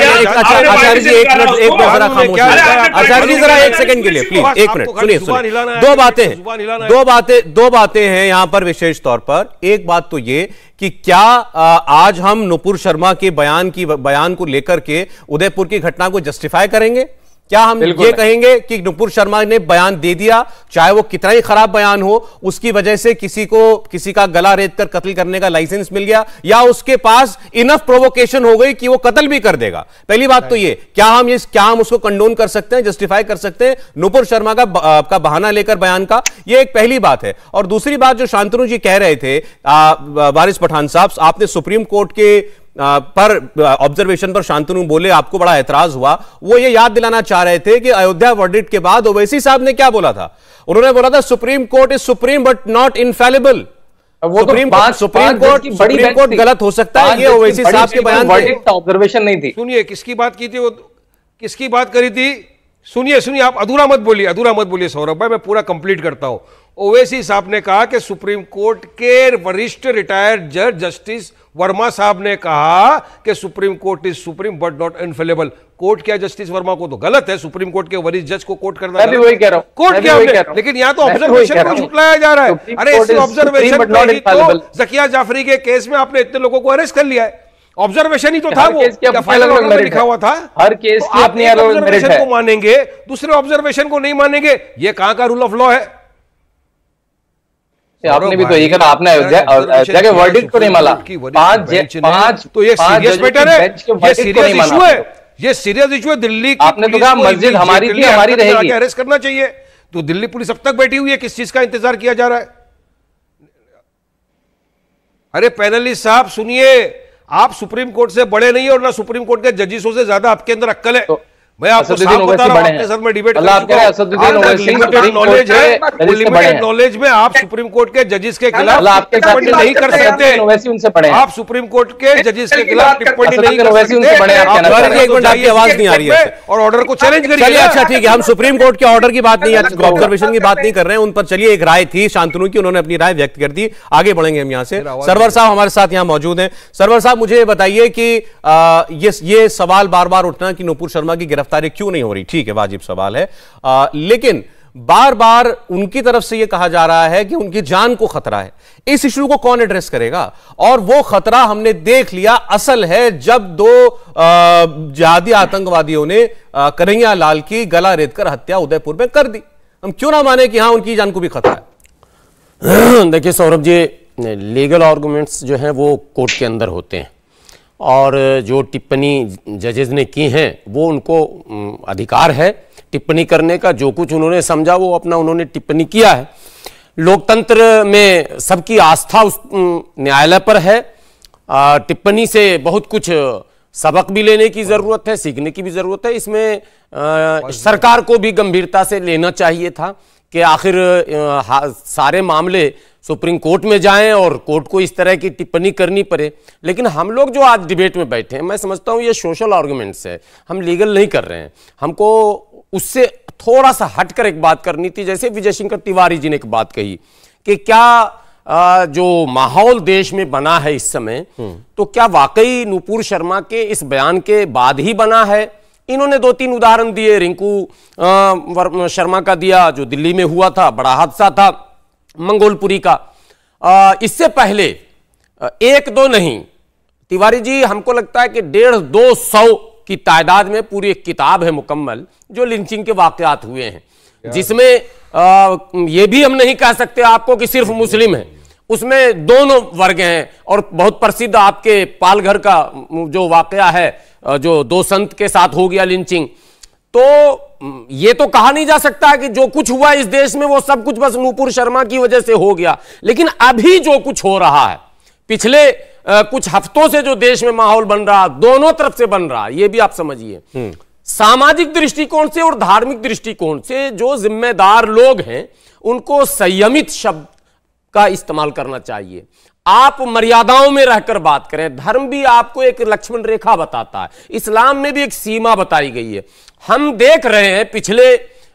मिनट जरा खामोश, आचार्य जी जरा 1 सेकंड के लिए प्लीज 1 मिनट सुनिए। दो बातें हैं यहां पर विशेष तौर पर। एक बात तो ये कि क्या आज हम नुपुर शर्मा के बयान को लेकर के उदयपुर की घटना को जस्टिफाई करेंगे? क्या हम ये कहेंगे कि नुपुर शर्मा ने बयान दे दिया, चाहे वो कितना ही खराब बयान हो, उसकी वजह से किसी का गला रेत कर कत्ल करने का लाइसेंस मिल गया, या उसके पास इनफ प्रोवोकेशन हो गई कि वो कत्ल भी कर देगा? पहली बात तो ये, क्या हम उसको कंडोन कर सकते हैं, जस्टिफाई कर सकते हैं नुपुर शर्मा का बहाना लेकर बयान का? ये एक पहली बात है। और दूसरी बात जो शांतनु जी कह रहे थे, वारिस पठान साहब, आपने सुप्रीम कोर्ट के पर ऑब्जर्वेशन पर शांतनु बोले, आपको बड़ा ऐतराज हुआ। वो ये याद दिलाना चाह रहे थे कि अयोध्या वर्डिक्ट के बाद ओवैसी साहब ने क्या बोला था? उन्होंने बोला था supreme court is supreme but not infallible. Supreme court गलत हो सकता है, ये ओवैसी साहब के बयान ऑब्जर्वेशन नहीं थी। सुनिए किसकी बात की थी, वो किसकी बात करी थी? सुनिए आप अधूरा मत बोलिए सौरभ भाई, मैं पूरा कंप्लीट करता हूं। ओवैसी साहब ने कहा कि सुप्रीम कोर्ट के वरिष्ठ रिटायर्ड जज जस्टिस वर्मा साहब ने कहा कि supreme court is supreme but not infallible. Court क्या जस्टिस वर्मा को तो गलत है, सुप्रीम कोर्ट के वरिष्ठ जज को कोर्ट करना मैं भी वही कह रहा हूं, कोर्ट क्या है, लेकिन यहाँ तो ऑब्जर्वेशन को झुटलाया जा रहा है। अरे इस ऑब्जर्वेशन तो जकिया जाफरी के केस में आपने इतने लोगों को अरेस्ट कर लिया है, ऑब्जर्वेशन ही तो था, वो फाइनल ऑर्डर में लिखा हुआ था। हर केस की अपनी ऑब्जर्वेशन को मानेंगे, दूसरे ऑब्जर्वेशन को नहीं मानेंगे, ये कहां का रूल ऑफ लॉ है? आपने भी तो ये कहा, आपने अयोध्या के वर्डिक्ट को नहीं माना। पांच तो ये सीरियस मैटर है, ये सीरियस इशू है, ये सीरियस इशू है। दिल्ली की आपने तो कहा मस्जिद हमारी थी, हमारी रहेगी, अरेस्ट करना चाहिए। तो दिल्ली पुलिस अब तक बैठी हुई है, किस चीज का इंतजार किया जा रहा है? अरे पैनलिस्ट साहब सुनिए, आप सुप्रीम कोर्ट से बड़े नहीं और ना सुप्रीम कोर्ट के जजिसों से ज्यादा आपके अंदर अक्ल है। मैं आपको साफ बता रहा हूं, आपके साथ में डिबेट कर चुका हूं। लिमिटेड नॉलेज है, लिमिटेड नॉलेज में आप सुप्रीम कोर्ट के जजेस के खिलाफ टिप्पणी नहीं कर सकते। आप सुप्रीम कोर्ट के जजेस के खिलाफ टिप्पणी नहीं कर सकते। आपकी आवाज नहीं आ रही है और ऑर्डर को चैलेंज करिए। चलिए अच्छा ठीक है, हम सुप्रीम कोर्ट के ऑर्डर की बात नहीं, ऑब्जर्वेशन की बात नहीं कर रहे हैं उन पर। चलिए, एक राय थी शांतनु की, उन्होंने अपनी राय व्यक्त कर दी, आगे बढ़ेंगे हम यहां से। सरवर साहब हमारे साथ यहां मौजूद हैं। सरवर साहब मुझे बताइए कि ये सवाल बार बार उठना कि नुपुर शर्मा की गिरफ्तारी क्यों नहीं हो रही, ठीक है वाजिब सवाल है, लेकिन बार बार उनकी तरफ से यह कहा जा रहा है कि उनकी जान को खतरा है। इस इशू को कौन एड्रेस करेगा? और वो खतरा हमने देख लिया असल है जब दो जिहादी आतंकवादियों ने कन्हैया लाल की गला रेतकर हत्या उदयपुर में कर दी। हम क्यों ना माने कि हां उनकी जान को भी खतरा है? देखिए सौरभ जी, लीगल आर्गुमेंट्स जो हैं वो कोर्ट के अंदर होते हैं और जो टिप्पणी जजेस ने की हैं वो उनको अधिकार है टिप्पणी करने का। जो कुछ उन्होंने समझा वो अपना उन्होंने टिप्पणी किया है। लोकतंत्र में सबकी आस्था उस न्यायालय पर है। टिप्पणी से बहुत कुछ सबक भी लेने की जरूरत है, सीखने की भी जरूरत है। इसमें सरकार को भी गंभीरता से लेना चाहिए था कि आखिर सारे मामले सुप्रीम कोर्ट में जाएं और कोर्ट को इस तरह की टिप्पणी करनी पड़े। लेकिन हम लोग जो आज डिबेट में बैठे हैं, मैं समझता हूं ये सोशल आर्गुमेंट्स है, हम लीगल नहीं कर रहे हैं। हमको उससे थोड़ा सा हटकर एक बात करनी थी। जैसे विजय शंकर तिवारी जी ने एक बात कही कि क्या जो माहौल देश में बना है इस समय, तो क्या वाकई नुपुर शर्मा के इस बयान के बाद ही बना है? इन्होंने 2-3 उदाहरण दिए, रिंकू शर्मा का दिया जो दिल्ली में हुआ था, बड़ा हादसा था मंगोलपुरी का। इससे पहले 1-2 नहीं, तिवारी जी हमको लगता है कि 150-200 की तादाद में पूरी एक किताब है मुकम्मल जो लिंचिंग के वाकयात हुए हैं, जिसमें ये भी हम नहीं कह सकते आपको कि सिर्फ मुस्लिम है, उसमें दोनों वर्ग हैं। और बहुत प्रसिद्ध आपके पालघर का जो वाकया है, जो 2 संत के साथ हो गया लिंचिंग, तो ये तो कहा नहीं जा सकता कि जो कुछ हुआ इस देश में वो सब कुछ बस नुपुर शर्मा की वजह से हो गया। लेकिन अभी जो कुछ हो रहा है, पिछले कुछ हफ्तों से जो देश में माहौल बन रहा, दोनों तरफ से बन रहा, ये भी आप समझिए। सामाजिक दृष्टिकोण से और धार्मिक दृष्टिकोण से जो जिम्मेदार लोग हैं उनको संयमित शब्द का इस्तेमाल करना चाहिए। आप मर्यादाओं में रहकर बात करें। धर्म भी आपको एक लक्ष्मण रेखा बताता है, इस्लाम में भी एक सीमा बताई गई है। हम देख रहे हैं पिछले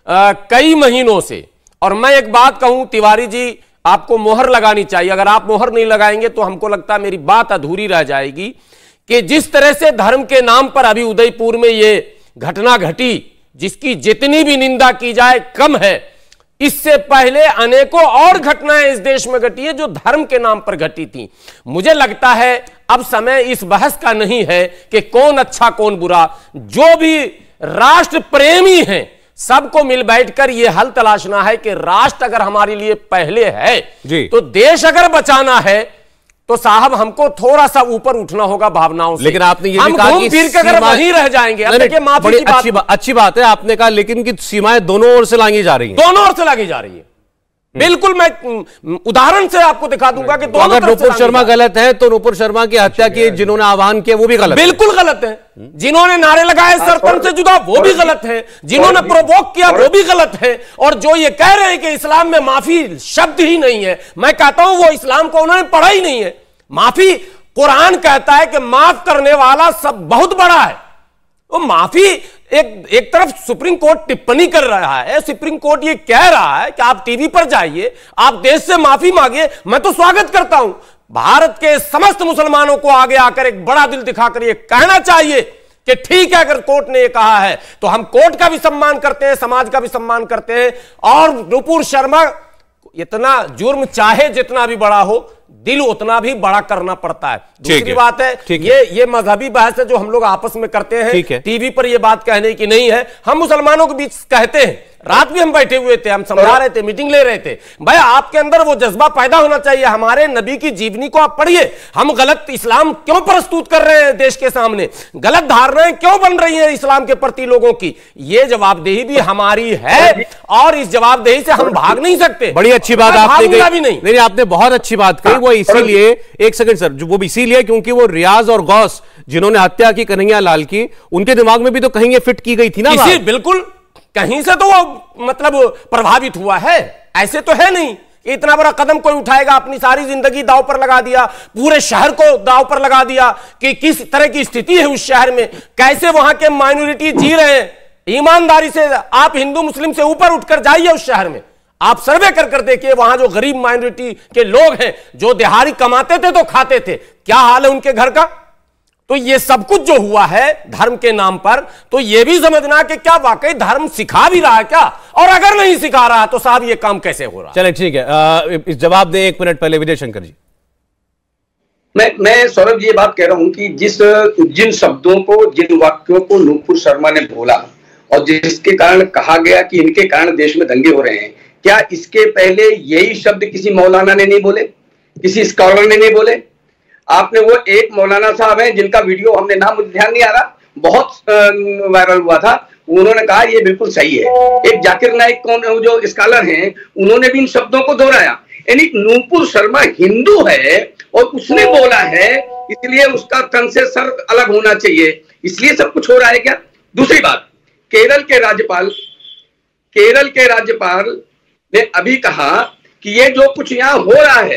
कई महीनों से, और मैं एक बात कहूं तिवारी जी, आपको मोहर लगानी चाहिए। अगर आप मोहर नहीं लगाएंगे तो हमको लगता है मेरी बात अधूरी रह जाएगी कि जिस तरह से धर्म के नाम पर अभी उदयपुर में ये घटना घटी, जिसकी जितनी भी निंदा की जाए कम है। इससे पहले अनेकों और घटनाएं इस देश में घटी है जो धर्म के नाम पर घटी थी। मुझे लगता है अब समय इस बहस का नहीं है कि कौन अच्छा कौन बुरा। जो भी राष्ट्र प्रेमी हैं सबको मिल बैठकर यह हल तलाशना है कि राष्ट्र अगर हमारे लिए पहले है तो देश अगर बचाना है तो साहब हमको थोड़ा सा ऊपर उठना होगा भावनाओं से। लेकिन आपने ये भी कहा कि फिर के अगर वहीं रह जाएंगे, माफी की अच्छी बात है आपने कहा, लेकिन कि सीमाएं दोनों ओर से लांगी जा रही हैं। दोनों ओर से लांगी जा रही है। बिल्कुल, मैं उदाहरण से आपको दिखा दूंगा कि दोनों अगर नुपुर शर्मा गलत है तो नुपुर शर्मा की हत्या की जिन्होंने आह्वान किया वो भी गलत, बिल्कुल गलत है। जिन्होंने नारे लगाए सरपन से जुदा वो भी गलत है, जिन्होंने प्रोवोक किया वो भी गलत है। और जो ये कह रहे हैं कि इस्लाम में माफी शब्द ही नहीं है, मैं कहता हूं वो इस्लाम को उन्होंने पढ़ा ही नहीं है। माफी, कुरान कहता है कि माफ करने वाला सब बहुत बड़ा है। वो माफी एक तरफ सुप्रीम कोर्ट टिप्पणी कर रहा है, सुप्रीम कोर्ट ये कह रहा है कि आप टीवी पर जाइए, आप देश से माफी मांगिए। मैं तो स्वागत करता हूं। भारत के समस्त मुसलमानों को आगे आकर एक बड़ा दिल दिखाकर ये कहना चाहिए कि ठीक है, अगर कोर्ट ने ये कहा है तो हम कोर्ट का भी सम्मान करते हैं, समाज का भी सम्मान करते हैं। और नुपुर शर्मा इतना जुर्म चाहे जितना भी बड़ा हो, दिल उतना भी बड़ा करना पड़ता है। दूसरी बात है ये मजहबी बहस है जो हम लोग आपस में करते हैं, टीवी पर ये बात कहने की नहीं है। हम मुसलमानों के बीच कहते हैं, रात भी हम बैठे हुए थे, हम समझा रहे थे, मीटिंग ले रहे थे। भाई आपके अंदर वो जज्बा पैदा होना चाहिए। हमारे नबी की जीवनी को आप पढ़िए। हम गलत इस्लाम क्यों प्रस्तुत कर रहे हैं देश के सामने, गलत धारणाएं क्यों बन रही हैं इस्लाम के प्रति लोगों की, ये जवाबदेही भी हमारी है और इस जवाबदेही से हम भाग नहीं सकते। बड़ी अच्छी बात आपने कही, नहीं आपने बहुत अच्छी बात कही। वो इसीलिए, एक सेकंड सर, वो भी इसीलिए क्योंकि वो रियाज और गौस जिन्होंने हत्या की कन्हैया लाल की, उनके दिमाग में भी तो कहीं ये फिट की गई थी ना। बिल्कुल, कहीं से तो वो मतलब प्रभावित हुआ है, ऐसे तो है नहीं इतना बड़ा कदम कोई उठाएगा। अपनी सारी जिंदगी दांव पर लगा दिया, पूरे शहर को दांव पर लगा दिया कि किस तरह की स्थिति है उस शहर में, कैसे वहां के माइनॉरिटी जी रहे हैं। ईमानदारी से आप हिंदू मुस्लिम से ऊपर उठकर जाइए उस शहर में, आप सर्वे कर देखिए वहां जो गरीब माइनॉरिटी के लोग हैं, जो दिहाड़ी कमाते थे तो खाते थे, क्या हाल है उनके घर का। तो ये सब कुछ जो हुआ है धर्म के नाम पर, तो ये भी समझना कि क्या वाकई धर्म सिखा भी रहा है क्या, और अगर नहीं सिखा रहा तो साहब ये काम कैसे हो रहा है। चले ठीक है, जवाब दें 1 मिनट पहले विजय शंकर जी। मैं सौरभ जी ये बात कह रहा हूं कि जिन शब्दों को, जिन वाक्यों को नुपुर शर्मा ने बोला और जिसके कारण कहा गया कि इनके कारण देश में दंगे हो रहे हैं, क्या इसके पहले यही शब्द किसी मौलाना ने नहीं बोले, किसी स्कॉलर ने नहीं बोले? आपने वो एक मौलाना साहब हैं जिनका वीडियो हमने नाम मुझे ध्यान नहीं आ रहा, बहुत वायरल हुआ था, उन्होंने कहा ये बिल्कुल सही है। एक जाकिर नाइक कौन जो स्कॉलर हैं, उन्होंने भी इन शब्दों को दोहराया। यानी नूपुर शर्मा हिंदू है और उसने बोला है, इसलिए उसका तन से सर अलग होना चाहिए, इसलिए सब कुछ हो रहा है क्या? दूसरी बात, केरल के राज्यपाल ने अभी कहा कि ये जो कुछ यहां हो रहा है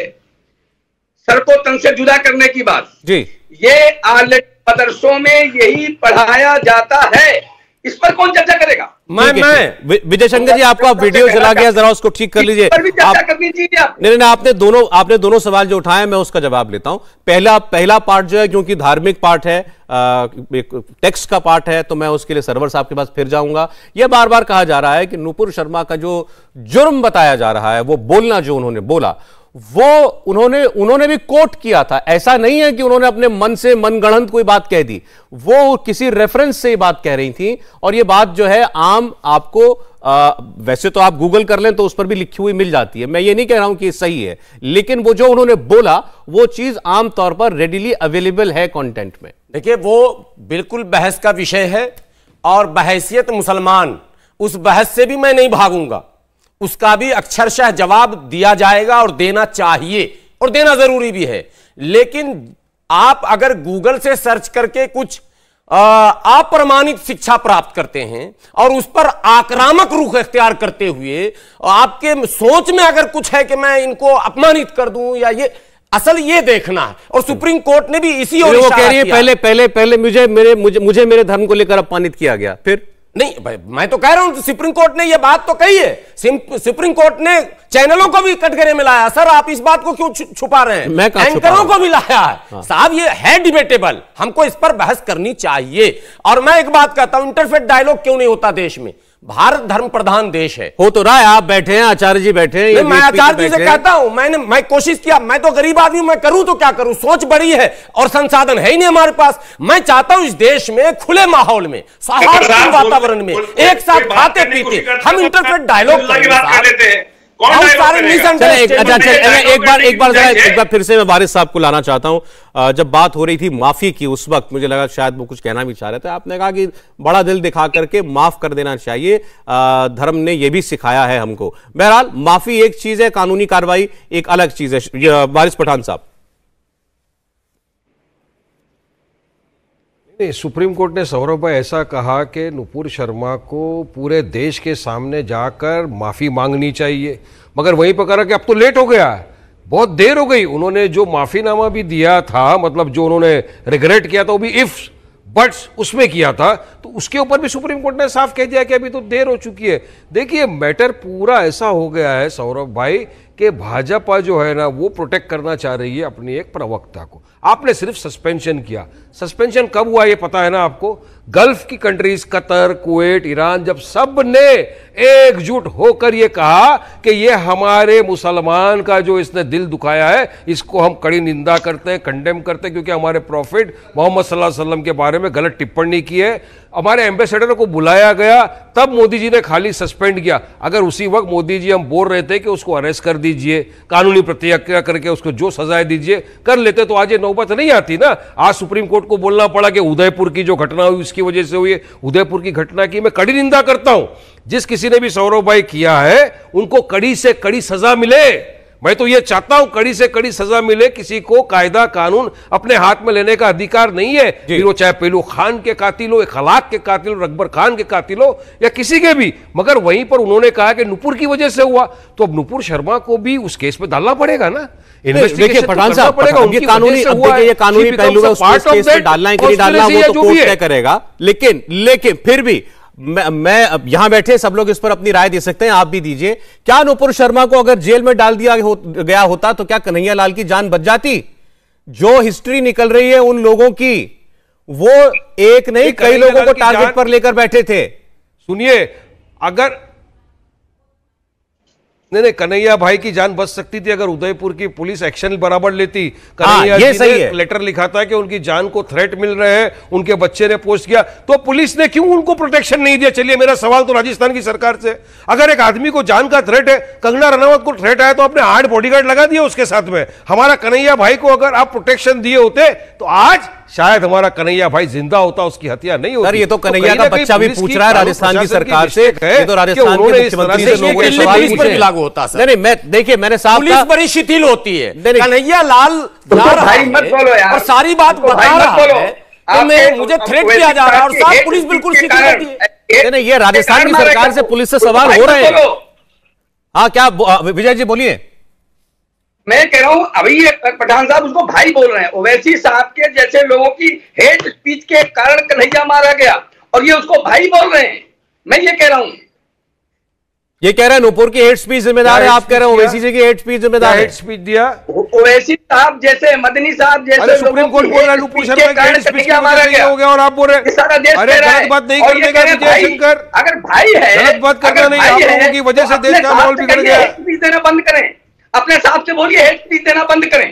सर को तन से जुदा करने की बात जी, ये मदरसों में यही पढ़ाया जाता है, इस पर कौन चर्चा करेगा? मैं विजय शंकर जी, आपका वीडियो चला गया, जरा उसको ठीक कर लीजिए। चर्चा करनी चाहिए आप। नहीं, आपने दोनों सवाल जो उठाए मैं उसका जवाब लेता हूं। पहला पार्ट जो है, क्योंकि धार्मिक पार्ट है, एक टेक्स्ट का पार्ट है, तो मैं उसके लिए सरवर साहब के पास फिर जाऊंगा। यह बार बार कहा जा रहा है कि नूपुर शर्मा का जो जुर्म बताया जा रहा है, वो बोलना जो उन्होंने बोला, वो उन्होंने भी कोट किया था। ऐसा नहीं है कि उन्होंने अपने मन से मनगढ़ंत कोई बात कह दी, वो किसी रेफरेंस से ये बात कह रही थी। और ये बात जो है आम आपको वैसे तो आप गूगल कर लें तो उस पर भी लिखी हुई मिल जाती है, मैं ये नहीं कह रहा हूं कि सही है, लेकिन वो जो उन्होंने बोला वो चीज आम तौर पर रेडिली अवेलेबल है कंटेंट में। देखिए, वो बिल्कुल बहस का विषय है और बहैसियत मुसलमान उस बहस से भी मैं नहीं भागूंगा, उसका भी अक्षरशः जवाब दिया जाएगा और देना चाहिए और देना जरूरी भी है। लेकिन आप अगर गूगल से सर्च करके कुछ अप्रमाणित शिक्षा प्राप्त करते हैं और उस पर आक्रामक रुख इख्तियार करते हुए आपके सोच में अगर कुछ है कि मैं इनको अपमानित कर दूं या असल ये देखना है। और सुप्रीम कोर्ट ने भी इसी ओर इशारा किया। पहले मुझे मेरे धर्म को लेकर अपमानित किया गया, फिर नहीं भाई, मैं तो कह रहा हूं सुप्रीम कोर्ट ने ये बात तो कही है। सुप्रीम कोर्ट ने चैनलों को भी कटघरे में लाया। सर, आप इस बात को क्यों छुपा रहे हैं? एंकरों को भी लाया है। हाँ। साहब, ये है डिबेटेबल, हमको इस पर बहस करनी चाहिए। और मैं एक बात कहता हूं, इंटरफेथ डायलॉग क्यों नहीं होता देश में? भारत धर्म प्रधान देश है। हो तो रहा है, आप बैठे हैं, आचार्य जी बैठे हैं, मैं आचार्य जी से कहता हूं, मैं कोशिश किया, मैं तो गरीब आदमी, मैं करूं तो क्या करूं, सोच बड़ी है और संसाधन है ही नहीं हमारे पास। मैं चाहता हूं इस देश में खुले माहौल में, सौहार्दपूर्ण वातावरण में एक साथ खाते पीते हम इंटरफेथ डायलॉग करते हैं। एक बार फिर से मैं वारिस साहब को लाना चाहता हूं। जब बात हो रही थी माफी की, उस वक्त मुझे लगा शायद वो कुछ कहना भी चाह रहे थे, आपने कहा कि बड़ा दिल दिखा करके माफ कर देना चाहिए, धर्म ने यह भी सिखाया है हमको। बहरहाल, माफी एक चीज है, कानूनी कार्रवाई एक अलग चीज है। वारिस पठान साहब, नहीं, सुप्रीम कोर्ट ने सौरभ भाई ऐसा कहा कि नुपुर शर्मा को पूरे देश के सामने जाकर माफ़ी मांगनी चाहिए, मगर वहीं पर कहा कि अब तो लेट हो गया है, बहुत देर हो गई। उन्होंने जो माफ़ीनामा भी दिया था, मतलब जो उन्होंने रिग्रेट किया था, वो भी इफ्स बट्स उसमें किया था, तो उसके ऊपर भी सुप्रीम कोर्ट ने साफ कह दिया कि अभी तो देर हो चुकी है। देखिए, मैटर पूरा ऐसा हो गया है सौरभ भाई कि भाजपा जो है ना, वो प्रोटेक्ट करना चाह रही है अपनी एक प्रवक्ता को। आपने सिर्फ सस्पेंशन किया, सस्पेंशन कब हुआ ये पता है ना आपको? गल्फ की कंट्रीज कतर, कुवैत, ईरान, जब सब ने एकजुट होकर ये कहा कि ये हमारे मुसलमान का जो इसने दिल दुखाया है, इसको हम कड़ी निंदा करते हैं, कंडेम करते हैं, क्योंकि हमारे प्रॉफिट मोहम्मद सल्लल्लाहु अलैहि वसल्लम के बारे में गलत टिप्पणी की है, हमारे एम्बेसडर को बुलाया गया, तब मोदी जी ने खाली सस्पेंड किया। अगर उसी वक्त मोदी जी हम बोल रहे थे कि उसको अरेस्ट कर दीजिए, कानूनी प्रतिक्रिया करके उसको जो सजाएं दीजिए, कर लेते, तो आज ये नौबत नहीं आती ना। आज सुप्रीम कोर्ट को बोलना पड़ा कि उदयपुर की जो घटना हुई उसकी वजह से हुई है। उदयपुर की घटना की मैं कड़ी निंदा करता हूं, जिस किसी ने भी सौरभ भाई किया है उनको कड़ी से कड़ी सजा मिले। मैं तो ये चाहता हूं कड़ी से कड़ी सजा मिले। किसी को कायदा कानून अपने हाथ में लेने का अधिकार नहीं है, फिर वो चाहे पेलू खान के कातिल हो, खलाक के कातिल हो, अकबर खान के कातिल हो, या किसी के भी। मगर वहीं पर उन्होंने कहा कि नुपुर की वजह से हुआ, तो अब नुपुर शर्मा को भी उस केस में डालना पड़ेगा ना। देखिए पठान साहब, ये कानूनी पहलू है, उस केस में डालना है कि नहीं डालना वो तो कोर्ट तय करेगा। लेकिन फिर भी मैं यहां बैठे सब लोग इस पर अपनी राय दे सकते हैं, आप भी दीजिए। क्या नुपुर शर्मा को अगर जेल में डाल दिया गया होता तो क्या कन्हैया लाल की जान बच जाती? जो हिस्ट्री निकल रही है उन लोगों की, वो एक नहीं कई लोगों को टारगेट पर लेकर बैठे थे। सुनिए, अगर नहीं, कन्हैया भाई की जान बच सकती थी अगर उदयपुर की पुलिस एक्शन बराबर लेती। कन्हैया ये जी सही ने है। लेटर लिखा था कि उनकी जान को थ्रेट मिल रहे हैं, उनके बच्चे ने पोस्ट किया, तो पुलिस ने क्यों उनको प्रोटेक्शन नहीं दिया? चलिए, मेरा सवाल तो राजस्थान की सरकार से, अगर एक आदमी को जान का थ्रेट है, कंगना रनावत को थ्रेट आया तो आपने 8 बॉडीगार्ड लगा दिए उसके साथ में। हमारा कन्हैया भाई को अगर आप प्रोटेक्शन दिए होते तो आज शायद हमारा कन्हैया भाई जिंदा होता, उसकी हत्या नहीं होती। सर, ये तो कन्हैया का बच्चा भी पूछ रहा है राजस्थान की सरकार से, ये तो राजस्थान के मुख्यमंत्री से लोगों ने सवाल पूछे। लागू होता सर। नहीं, मैं देखिए, मैंने साफ पुलिस बड़ी शिथिल होती है। कन्हैया लाल जा रहा है और सारी बात बता रहा है, तो मैं मुझे थ्रेट किया जा रहा है और साफ पुलिस बिल्कुल शिथिल होती है। नहीं, ये राजस्थान की सरकार से पुलिस से सवाल हो रहे हैं। हाँ, क्या विजय जी बोलिए। मैं कह रहा हूं, अभी ये पठान साहब उसको भाई बोल रहे हैं। ओवैसी साहब के जैसे लोगों की हेट स्पीच के कारण कन्हैया मारा गया और ये उसको भाई बोल रहे हैं। मैं ये कह रहा हूं, ये कह रहे हैं नूपुर की हेट स्पीच जिम्मेदार है, आप कह रहे हैं ओवैसी जी की हेट स्पीच जिम्मेदार है। हेट स्पीच दिया ओवैसी साहब जैसे, मदनी साहब जैसे, सुप्रीम कोर्ट बोल रहा है नूपुर शर्मा की हेट स्पीच मारा गया हो गया और आप बोल रहे हैं सारा देश अरे गलत बात नहीं करने का विजय शंकर, अगर भाई है, गलत बात करना नहीं, आप लोगों की वजह से देश का माहौल बिगड़ गया। हेट स्पीच देना बंद करें, अपने साहब से बोलिए हेट स्पीच देना बंद करें।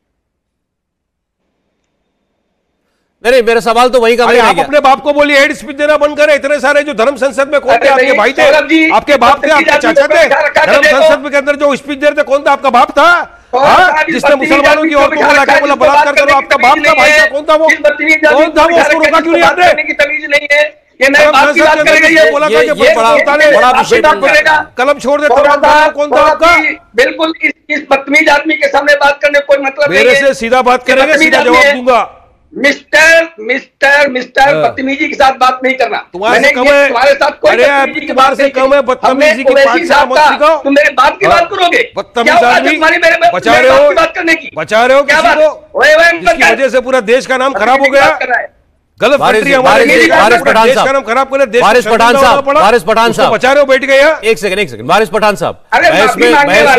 नहीं, मेरा सवाल तो वही का वही आप अपने बाप को बोलिए हेड स्पीच देना बंद करें। इतने सारे जो धर्म संसद में कौन थे? आपके भाई थे, आपके बाप थे, आपके चाचा थे। धर्म संसद के अंदर जो स्पीच दे रहे थे कौन था? आपका बाप था। जिसने मुसलमानों की औरतों को लाकर बोला बलात्कार करो, आपका बाप था, भाई था, कौन था वो? कौन था वो? उसको रोका क्यों नहीं आपने? तमीज नहीं है, ये नए बात की बात करेगा, ये बोला था कि बड़ा विषय करेगा, कलम छोड़ दे। कौन था आपका? बिल्कुल इस बदतमीज आदमी के सामने बात करने कोई मतलब नहीं है। मेरे से सीधा बात करेंगे, सीधा जवाब दूंगा। मिस्टर बदतमीजी के साथ बात नहीं करना। तुम्हारे साथ कोई बदतमीजी की बात से कम है। बदतमीजी की बात से मत सिखाओ। तुम मेरे बात की बात करोगे? बदतमीज आदमी बचा रहे हो, बात करने की बचा रहे हो किसी को, जिसकी वजह से पूरा देश का नाम खराब हो गया। गलत फैक्ट्री हमारे देश का नाम खराब करे, देश वारिस पठान साहब, वारिस पठान साहब बचा रहे हो, बैठ गए यहाँ। एक सेकंड वारिस पठान साहब, बहस में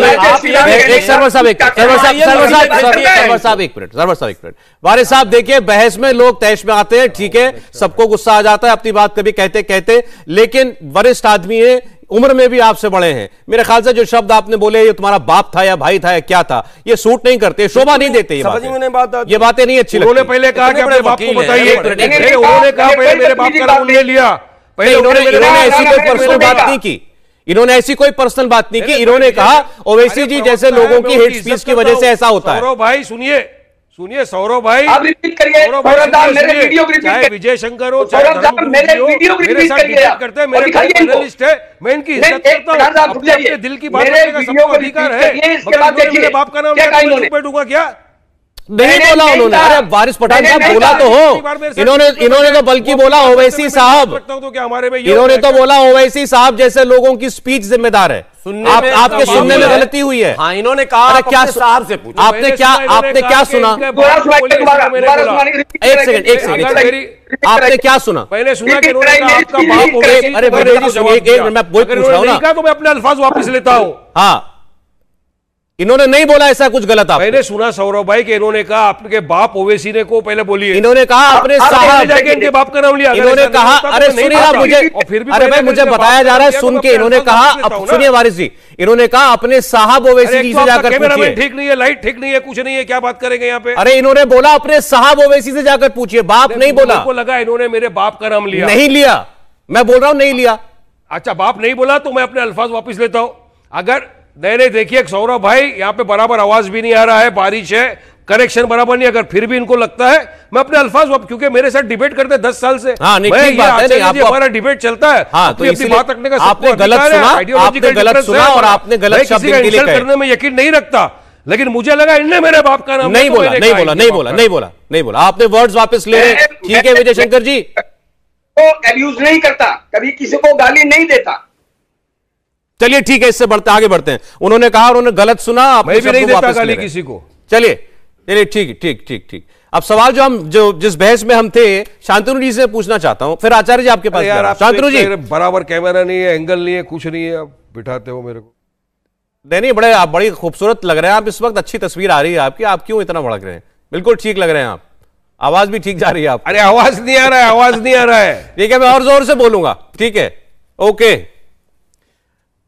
वारिस साहब देखिए, बहस में लोग तैश में आते हैं, ठीक है, सबको गुस्सा आ जाता है अपनी बात कभी कहते कहते, लेकिन वरिष्ठ आदमी है, उम्र में भी आपसे बड़े हैं। मेरे ख्याल से जो शब्द आपने बोले, ये तुम्हारा बाप था या भाई था या क्या था, ये सूट नहीं करते, शोभा नहीं देते। ये बातें नहीं अच्छी। उन्होंने पहले कहा कि अपने बाप को बताइए, उन्होंने कहा पहले मेरे बाप का नाम ले लिया, पहले इन्होंने ऐसी कोई पर्सनल बात नहीं की, इन्होंने ऐसी कोई पर्सनल बात नहीं की। इन्होंने कहा ओवैसी जी जैसे लोगों की हेट स्पीच की वजह से ऐसा होता है। सौरभ भाई सुनिए सौरभ भाई, आप रिपीट करिए, मेरे वीडियो को रिपीट चाहे विजय शंकर हो, मेरे वीडियो को रिपीट करिए, करते हैं, मेरे जर्नलिस्ट है, मैं इनकी इज्जत करता हूं, अपने दिल की बात करने का सबको अधिकार है, मगर मेरे बाप का नाम चुप बैठूंगा क्या? नहीं बोला उन्होंने। अरे वारिस पठान साहब बोला तो हो, इन्होंने तो बल्कि बोला ओवैसी साहब, इन्होंने तो बोला ओवैसी साहब जैसे लोगों की स्पीच जिम्मेदार है। आपके सुनने में गलती हुई है। हाँ, इन्होंने कहा क्या साहब से पूछा, आपने क्या सुना? एक सेकंड आपने क्या सुना? मैंने सुना कि इन्होंने कहा आपका बाप ओवैसी। अरे मैं पूछ रहा हूँ ना, तो मैं अपने अल्फाज वापस लेता हूँ। हाँ, इन्होंने नहीं बोला ऐसा कुछ गलत। आप मैंने सुना सौरभ भाई कि इन्होंने कहा आपके बाप ओवैसी ने को पहले बोलिए, इन्होंने कहा अपने साहब जाके इनके बाप का नाम लिया, इन्होंने कहा अरे सुनिए आप मुझे, अरे भाई मुझे बताया जा रहा है सुन के, इन्होंने कहा, अब सुनिए वारिस जी, इन्होंने कहा अपने साहब ओवैसी जी से जाकर पूछिए। ठीक नहीं है, लाइट ठीक नहीं है, कुछ नहीं है, क्या बात करेंगे यहाँ पे? अरे इन्होंने बोला अपने साहब ओवैसी से जाकर पूछिए, बाप नहीं बोला। को लगा इन्होंने मेरे बाप का नाम लिया। नहीं लिया, मैं बोल रहा हूं नहीं लिया। अच्छा, बाप नहीं बोला तो मैं अपने अल्फाज वापस लेता हूं। अगर नहीं देखिए सौरभ भाई, यहाँ पे बराबर आवाज भी नहीं आ रहा है, बारिश है, कनेक्शन बराबर नहीं, अगर फिर भी इनको लगता है मैं अपने अल्फाज, क्योंकि मेरे साथ डिबेट करते 10 साल से। हाँ, हमारा डिबेट चलता है। हाँ, तो अपनी बात रखने का आपने गलत सुना और आपने गलत शब्द करने में यकीन नहीं रखता, लेकिन मुझे लगा इनने मेरे बाप का नाम नहीं बोला। आपने वर्ड्स वापस ले रहे, ठीक है विजय शंकर जी? वो अब्यूज नहीं करता, कभी किसी को गाली नहीं देता। चलिए ठीक है, इससे आगे बढ़ते हैं। उन्होंने कहा, उन्होंने गलत सुना, मैं भी नहीं देता गाली किसी को। चलिए ठीक। अब सवाल जो जिस बहस में हम थे, शांतनु जी से पूछना चाहता हूं, फिर आचार्य जी आपके पास। यार शांतनु जी, बराबर कैमरा नहीं है, एंगल नहीं है, कुछ नहीं है, आप बिठाते हो मेरे को। नहीं, आप बड़ी खूबसूरत लग रहे हैं आप इस वक्त, अच्छी तस्वीर आ रही है आपकी। आप क्यों इतना भड़क रहे हैं? बिल्कुल ठीक लग रहे हैं आप, आवाज भी ठीक जा रही है आप। अरे आवाज नहीं आ रहा है, ठीक है, मैं और जोर से बोलूंगा, ठीक है, ओके।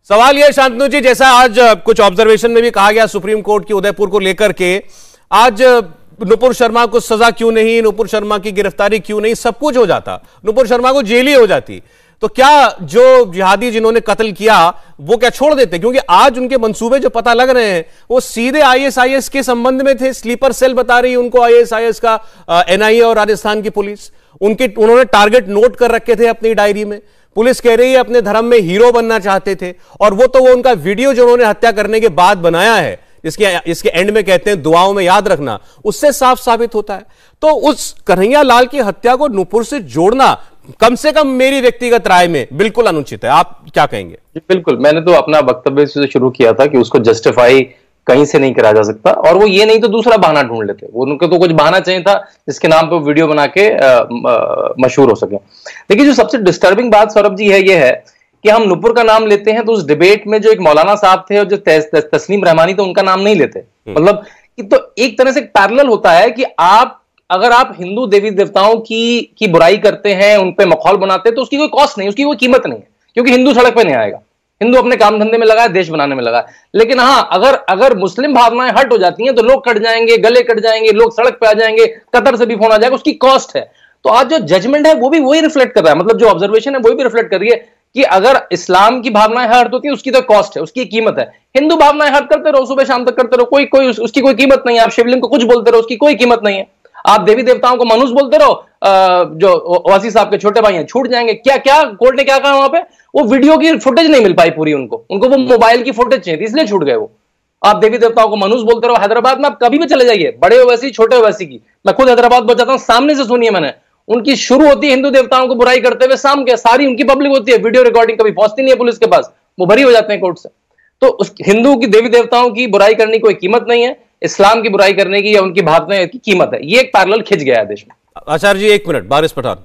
सवाल यह शांतनु जी, जैसा आज कुछ ऑब्जर्वेशन में भी कहा गया सुप्रीम कोर्ट की उदयपुर को लेकर के, आज नुपुर शर्मा को सजा क्यों नहीं, नुपुर शर्मा की गिरफ्तारी क्यों नहीं, सब कुछ हो जाता, नुपुर शर्मा को जेल ही हो जाती, तो क्या जो जिहादी जिन्होंने कत्ल किया वो क्या छोड़ देते? क्योंकि आज उनके मंसूबे जो पता लग रहे हैं वो सीधे आईएसआईएस के संबंध में थे। स्लीपर सेल बता रही है उनको आईएसआईएस का, एनआईए और राजस्थान की पुलिस, उन्होंने टारगेट नोट कर रखे थे अपनी डायरी में। पुलिस कह रही है अपने धर्म में हीरो बनना चाहते थे, और वो उनका वीडियो जो उन्होंने हत्या करने के बाद बनाया है, इसके एंड में कहते हैं दुआओं में याद रखना, उससे साफ साबित होता है। तो उस कन्हैया लाल की हत्या को नुपुर से जोड़ना कम से कम मेरी व्यक्तिगत राय में बिल्कुल अनुचित है। आप क्या कहेंगे? बिल्कुल, मैंने तो अपना वक्तव्य से शुरू किया था कि उसको जस्टिफाई कहीं से नहीं करा जा सकता, और वो ये नहीं तो दूसरा बहाना ढूंढ लेते। उनको तो कुछ बहाना चाहिए था जिसके नाम पे वीडियो बना के मशहूर हो सके। लेकिन जो सबसे डिस्टर्बिंग बात सौरभ जी है, ये है कि हम नुपुर का नाम लेते हैं तो उस डिबेट में जो एक मौलाना साहब थे और जो तस्नीम रहमानी थे, उनका नाम नहीं लेते। मतलब तो एक तरह से पैरेलल होता है कि अगर आप हिंदू देवी देवताओं की बुराई करते हैं, उन पे मखौल बनाते हैं, तो उसकी कोई कॉस्ट नहीं, उसकी कोई कीमत नहीं है, क्योंकि हिंदू सड़क पे नहीं आएगा। हिंदू अपने काम धंधे में लगा है, देश बनाने में लगा है। लेकिन हाँ, अगर मुस्लिम भावनाएं हट हो जाती हैं तो लोग कट जाएंगे, गले कट जाएंगे, लोग सड़क पे आ जाएंगे, कतर से भी फोन आ जाएगा, उसकी कॉस्ट है। तो आज जो जजमेंट है वो भी वही रिफ्लेक्ट कर रहा है, मतलब जो ऑब्जर्वेशन है वही भी रिफ्लेक्ट कर रही है कि अगर इस्लाम की भावनाएं हर्ट होती है उसकी तो कॉस्ट है, उसकी कीमत है। हिंदू भावनाएं हर्ट करते रहो, सुबह शाम तक करते रहो, कोई उसकी कोई कीमत नहीं है। आप शिवलिंग को कुछ बोलते रहो, उसकी कोई कीमत नहीं है। आप देवी देवताओं को मनुष्य बोलते रहो, जो ओवैसी साहब के छोटे भाई हैं छूट जाएंगे। क्या कोर्ट ने क्या कहा वहां पे? वो वीडियो की फुटेज नहीं मिल पाई पूरी, उनको वो मोबाइल की फुटेज चाहिए थी, इसलिए छूट गए वो। आप देवी देवताओं को मनुष्य बोलते रहो। हैदराबाद में आप कभी भी चले जाइए, बड़े ओवैसी छोटे ओवैसी की, मैं खुद हैदराबाद पहुंच जाता हूं, सामने से सुनिए मैंने, उनकी शुरू होती है हिंदू देवताओं को बुराई करते हुए, शाम के सारी उनकी पब्लिक होती है, वीडियो रिकॉर्डिंग कभी पहुंचती नहीं है पुलिस के पास, वो भरी हो जाते हैं कोर्ट से। तो उस हिंदू की देवी देवताओं की बुराई करने की कोई कीमत नहीं है, इस्लाम की बुराई करने की या उनकी भावनाएं की कीमत है। ये एक पैरेलल खिंच गया है देश में। आचार्य जी 1 मिनट, बारिश पठान।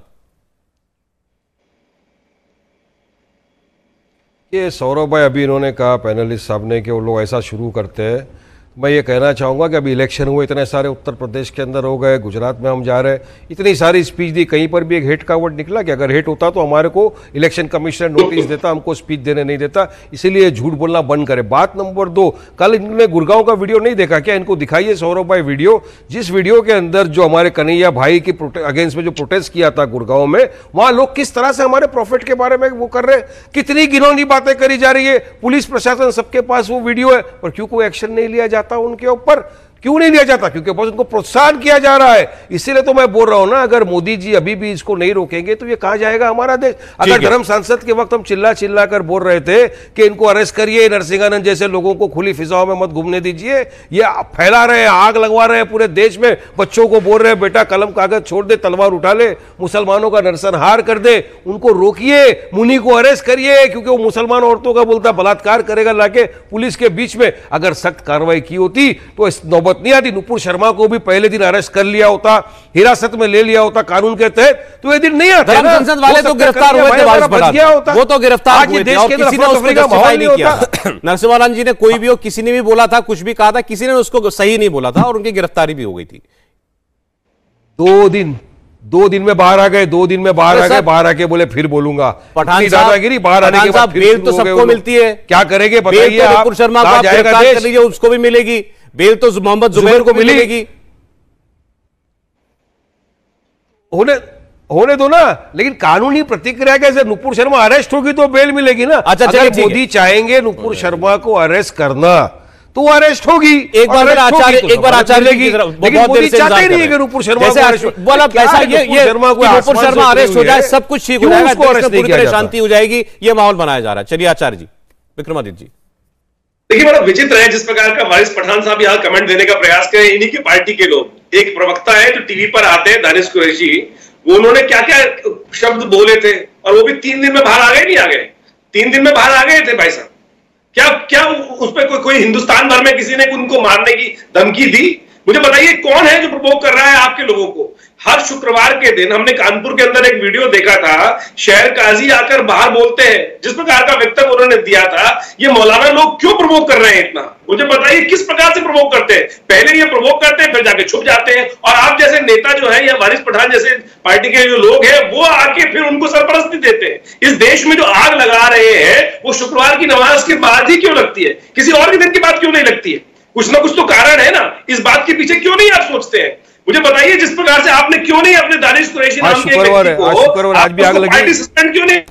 ये सौरभ भाई अभी इन्होंने कहा पैनलिस्ट साहब ने कि वो लोग ऐसा शुरू करते हैं। मैं ये कहना चाहूँगा कि अभी इलेक्शन हुए, इतने सारे उत्तर प्रदेश के अंदर हो गए, गुजरात में हम जा रहे हैं, इतनी सारी स्पीच दी, कहीं पर भी एक हेट का वर्ड निकला कि अगर हेट होता तो हमारे को इलेक्शन कमीशन नोटिस देता, हमको स्पीच देने नहीं देता, इसीलिए झूठ बोलना बंद करे। बात नंबर 2, कल इन्होंने गुड़गांव का वीडियो नहीं देखा क्या? इनको दिखाइए सौरभ भाई वीडियो, जिस वीडियो के अंदर जो हमारे कन्हैया भाई की अगेंस्ट में जो प्रोटेस्ट किया था गुड़गांव में, वहां लोग किस तरह से हमारे प्रॉफिट के बारे में वो कर रहे हैं, कितनी घिनौनी बातें करी जा रही है। पुलिस प्रशासन सबके पास वो वीडियो है, पर क्यों कोई एक्शन नहीं लिया जाता उनके ऊपर? क्यों नहीं लिया जाता? क्योंकि बस उनको प्रोत्साहन किया जा रहा है। इसीलिए तो मैं बोल रहा हूं ना, अगर मोदी जी अभी भी इसको नहीं रोकेंगे तो ये कहां जाएगा हमारा देश। अगर धर्म सांसद के वक्त हम चिल्ला कर बोल रहे थे कि इनको अरेस्ट करिए, नरसिंहानंद जैसे लोगों को खुली फिजाओं में मत घूमने दीजिए, ये फैला रहे हैं, आग लगवा रहे हैं पूरे देश में, बच्चों को बोल रहे हैं बेटा कलम कागज छोड़ दे, तलवार उठा ले, मुसलमानों का नरसंहार कर दे, उनको रोकिए, मुनि को अरेस्ट करिए, क्योंकि वो मुसलमान औरतों का बोलता बलात्कार करेगा लाके पुलिस के बीच में। अगर सख्त कार्रवाई की होती तो इस नौबत नहीं आती। नुपुर शर्मा को भी पहले दिन अरेस्ट कर लिया होता, हिरासत में ले लिया होता कानून के तहत, तो ये दिन नहीं आता। धर्म संसद वाले तो गिरफ्तार हुए थे, वो तो गिरफ्तार हुए थे और किसी ने उसको जस्टिफाई नहीं किया। नरसिंहानंद जी ने कोई भी हो, किसी ने भी बोला था, कुछ भी कहा था, किसी ने उसको सही नहीं बोला था और उनकी गिरफ्तारी भी हो गई थी। 2 दिन में बाहर आ गए, 2 दिन में बाहर आ गए, बाहर आके बोले फिर बोलूंगा। पठान दादागिरी, बाहर आने के बाद बेल तो सबको मिलती है, क्या करेंगे बताइए आप? नुपुर शर्मा को गिरफ्तार कर लीजिए, उसको भी मिलेगी बेल, तो मोहम्मद जुबैर को मिलेगी। होने दो ना, लेकिन कानूनी प्रतिक्रिया कैसे? नुपुर शर्मा अरेस्ट होगी तो बेल मिलेगी ना। अच्छा, अगर मोदी चाहेंगे नुपुर शर्मा को अरेस्ट करना तो वो अरेस्ट होगी। एक बार आचार्य की लेकिन मोदी चाहते नहीं है कि नुपुर शर्मा को अरेस्ट नुपुर शर्मा अरेस्ट हो जाए, सब कुछ ठीक हो जाएगा, पूरी तरह शांति हो जाएगी, ये माहौल बनाया जा रहा है। चलिए आचार्य जी, विक्रमादित्य जी। देखिए बड़ा विचित्र है जिस प्रकार का वारिस पठान साहब यहाँ कमेंट देने का प्रयास करें, इन्हीं की पार्टी के लोग। एक प्रवक्ता है जो टीवी पर आते हैं, दानिश कुरैशी, वो उन्होंने क्या क्या शब्द बोले थे, और वो भी 3 दिन में बाहर आ गए, नहीं आ गए, 3 दिन में बाहर आ गए थे भाई साहब। क्या उस पर कोई हिंदुस्तान भर में किसी ने उनको मारने की धमकी दी? मुझे बताइए कौन है जो प्रपोक कर रहा है आपके लोगों को? हर शुक्रवार के दिन हमने कानपुर के अंदर एक वीडियो देखा था, शहर काजी आकर बाहर बोलते हैं, जिस प्रकार का वक्तव्य उन्होंने दिया था, ये मौलाना लोग क्यों प्रमोट कर रहे हैं इतना? मुझे बताइए किस प्रकार से प्रमोट करते हैं? पहले ये प्रमोट करते हैं, फिर जाके छुप जाते हैं, और आप जैसे नेता जो है या वारिस पठान जैसे पार्टी के जो लोग हैं वो आके फिर उनको सरपरस्ती देते हैं। इस देश में जो आग लगा रहे हैं वो शुक्रवार की नमाज के बाद ही क्यों लगती है? किसी और के दिन की बात क्यों नहीं लगती है? कुछ ना कुछ तो कारण है ना, इस बात के पीछे क्यों नहीं आप सोचते हैं? मुझे बताइए जिस प्रकार से आपने क्यों नहीं अपने दानिश कुरैशी नाम के व्यक्ति को आज भी आग लगी, पार्टी सस्पेंड क्यों नहीं?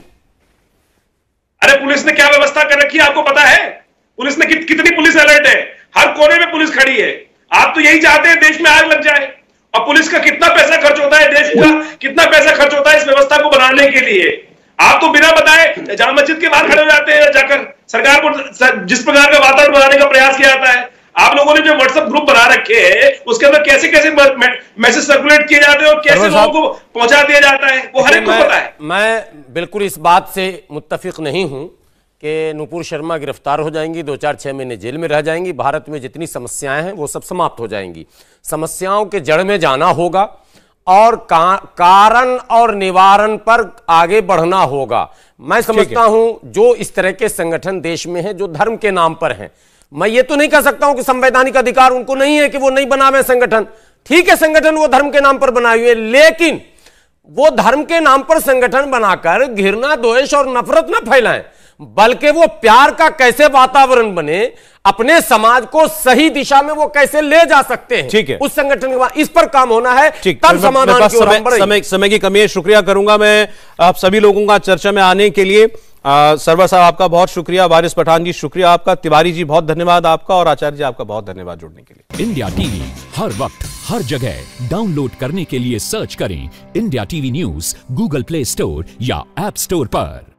अरे पुलिस ने क्या व्यवस्था कर रखी है आपको पता है? पुलिस ने कितनी पुलिस अलर्ट है, हर कोने में पुलिस खड़ी है। आप तो यही चाहते हैं देश में आग लग जाए, और पुलिस का कितना पैसा खर्च होता है, देश का कितना पैसा खर्च होता है इस व्यवस्था को बनाने के लिए। आप तो बिना बताए जामा मस्जिद के बाहर खड़े हो जाते हैं, जाकर सरकार को जिस प्रकार का वातावरण बनाने का प्रयास किया जाता है। आप लोगों ने जो व्हाट्सएप ग्रुप बना रखे हैं उसके अंदर कैसे कैसे मैसेज सर्कुलेट किए जाते हैं और कैसे लोगों को पहुंचा दिया जाता है, वो हर एक को पता है। मैं बिल्कुल इस बात से मुत्तफिक नहीं हूं कि नुपुर शर्मा गिरफ्तार हो जाएंगी, 2-4-6 महीने जेल में रह जाएंगी, भारत में जितनी समस्याएं हैं वो सब समाप्त हो जाएंगी। समस्याओं के जड़ में जाना होगा और कारण और निवारण पर आगे बढ़ना होगा। मैं समझता हूं जो इस तरह के संगठन देश में हैं जो धर्म के नाम पर हैं, मैं ये तो नहीं कह सकता हूं कि संवैधानिक अधिकार उनको नहीं है कि वो नहीं बनावे संगठन। ठीक है, संगठन वो धर्म के नाम पर बनाए हुए, लेकिन वो धर्म के नाम पर संगठन बनाकर घृणा, द्वेष और नफरत न फैलाएं, बल्कि वो प्यार का कैसे वातावरण बने, अपने समाज को सही दिशा में वो कैसे ले जा सकते हैं। ठीक है, उस संगठन के बाद इस पर काम होना है, तब समाधान की ओर हम बढ़ेंगे। समय की कमी है, शुक्रिया करूंगा मैं आप सभी लोगों का चर्चा में आने के लिए। सरवर साहब आपका बहुत शुक्रिया, वारिस पठान जी शुक्रिया आपका, तिवारी जी बहुत धन्यवाद आपका, और आचार्य जी आपका बहुत धन्यवाद जुड़ने के लिए। इंडिया टीवी हर वक्त हर जगह डाउनलोड करने के लिए सर्च करें India TV news Google play store या ऐप स्टोर पर।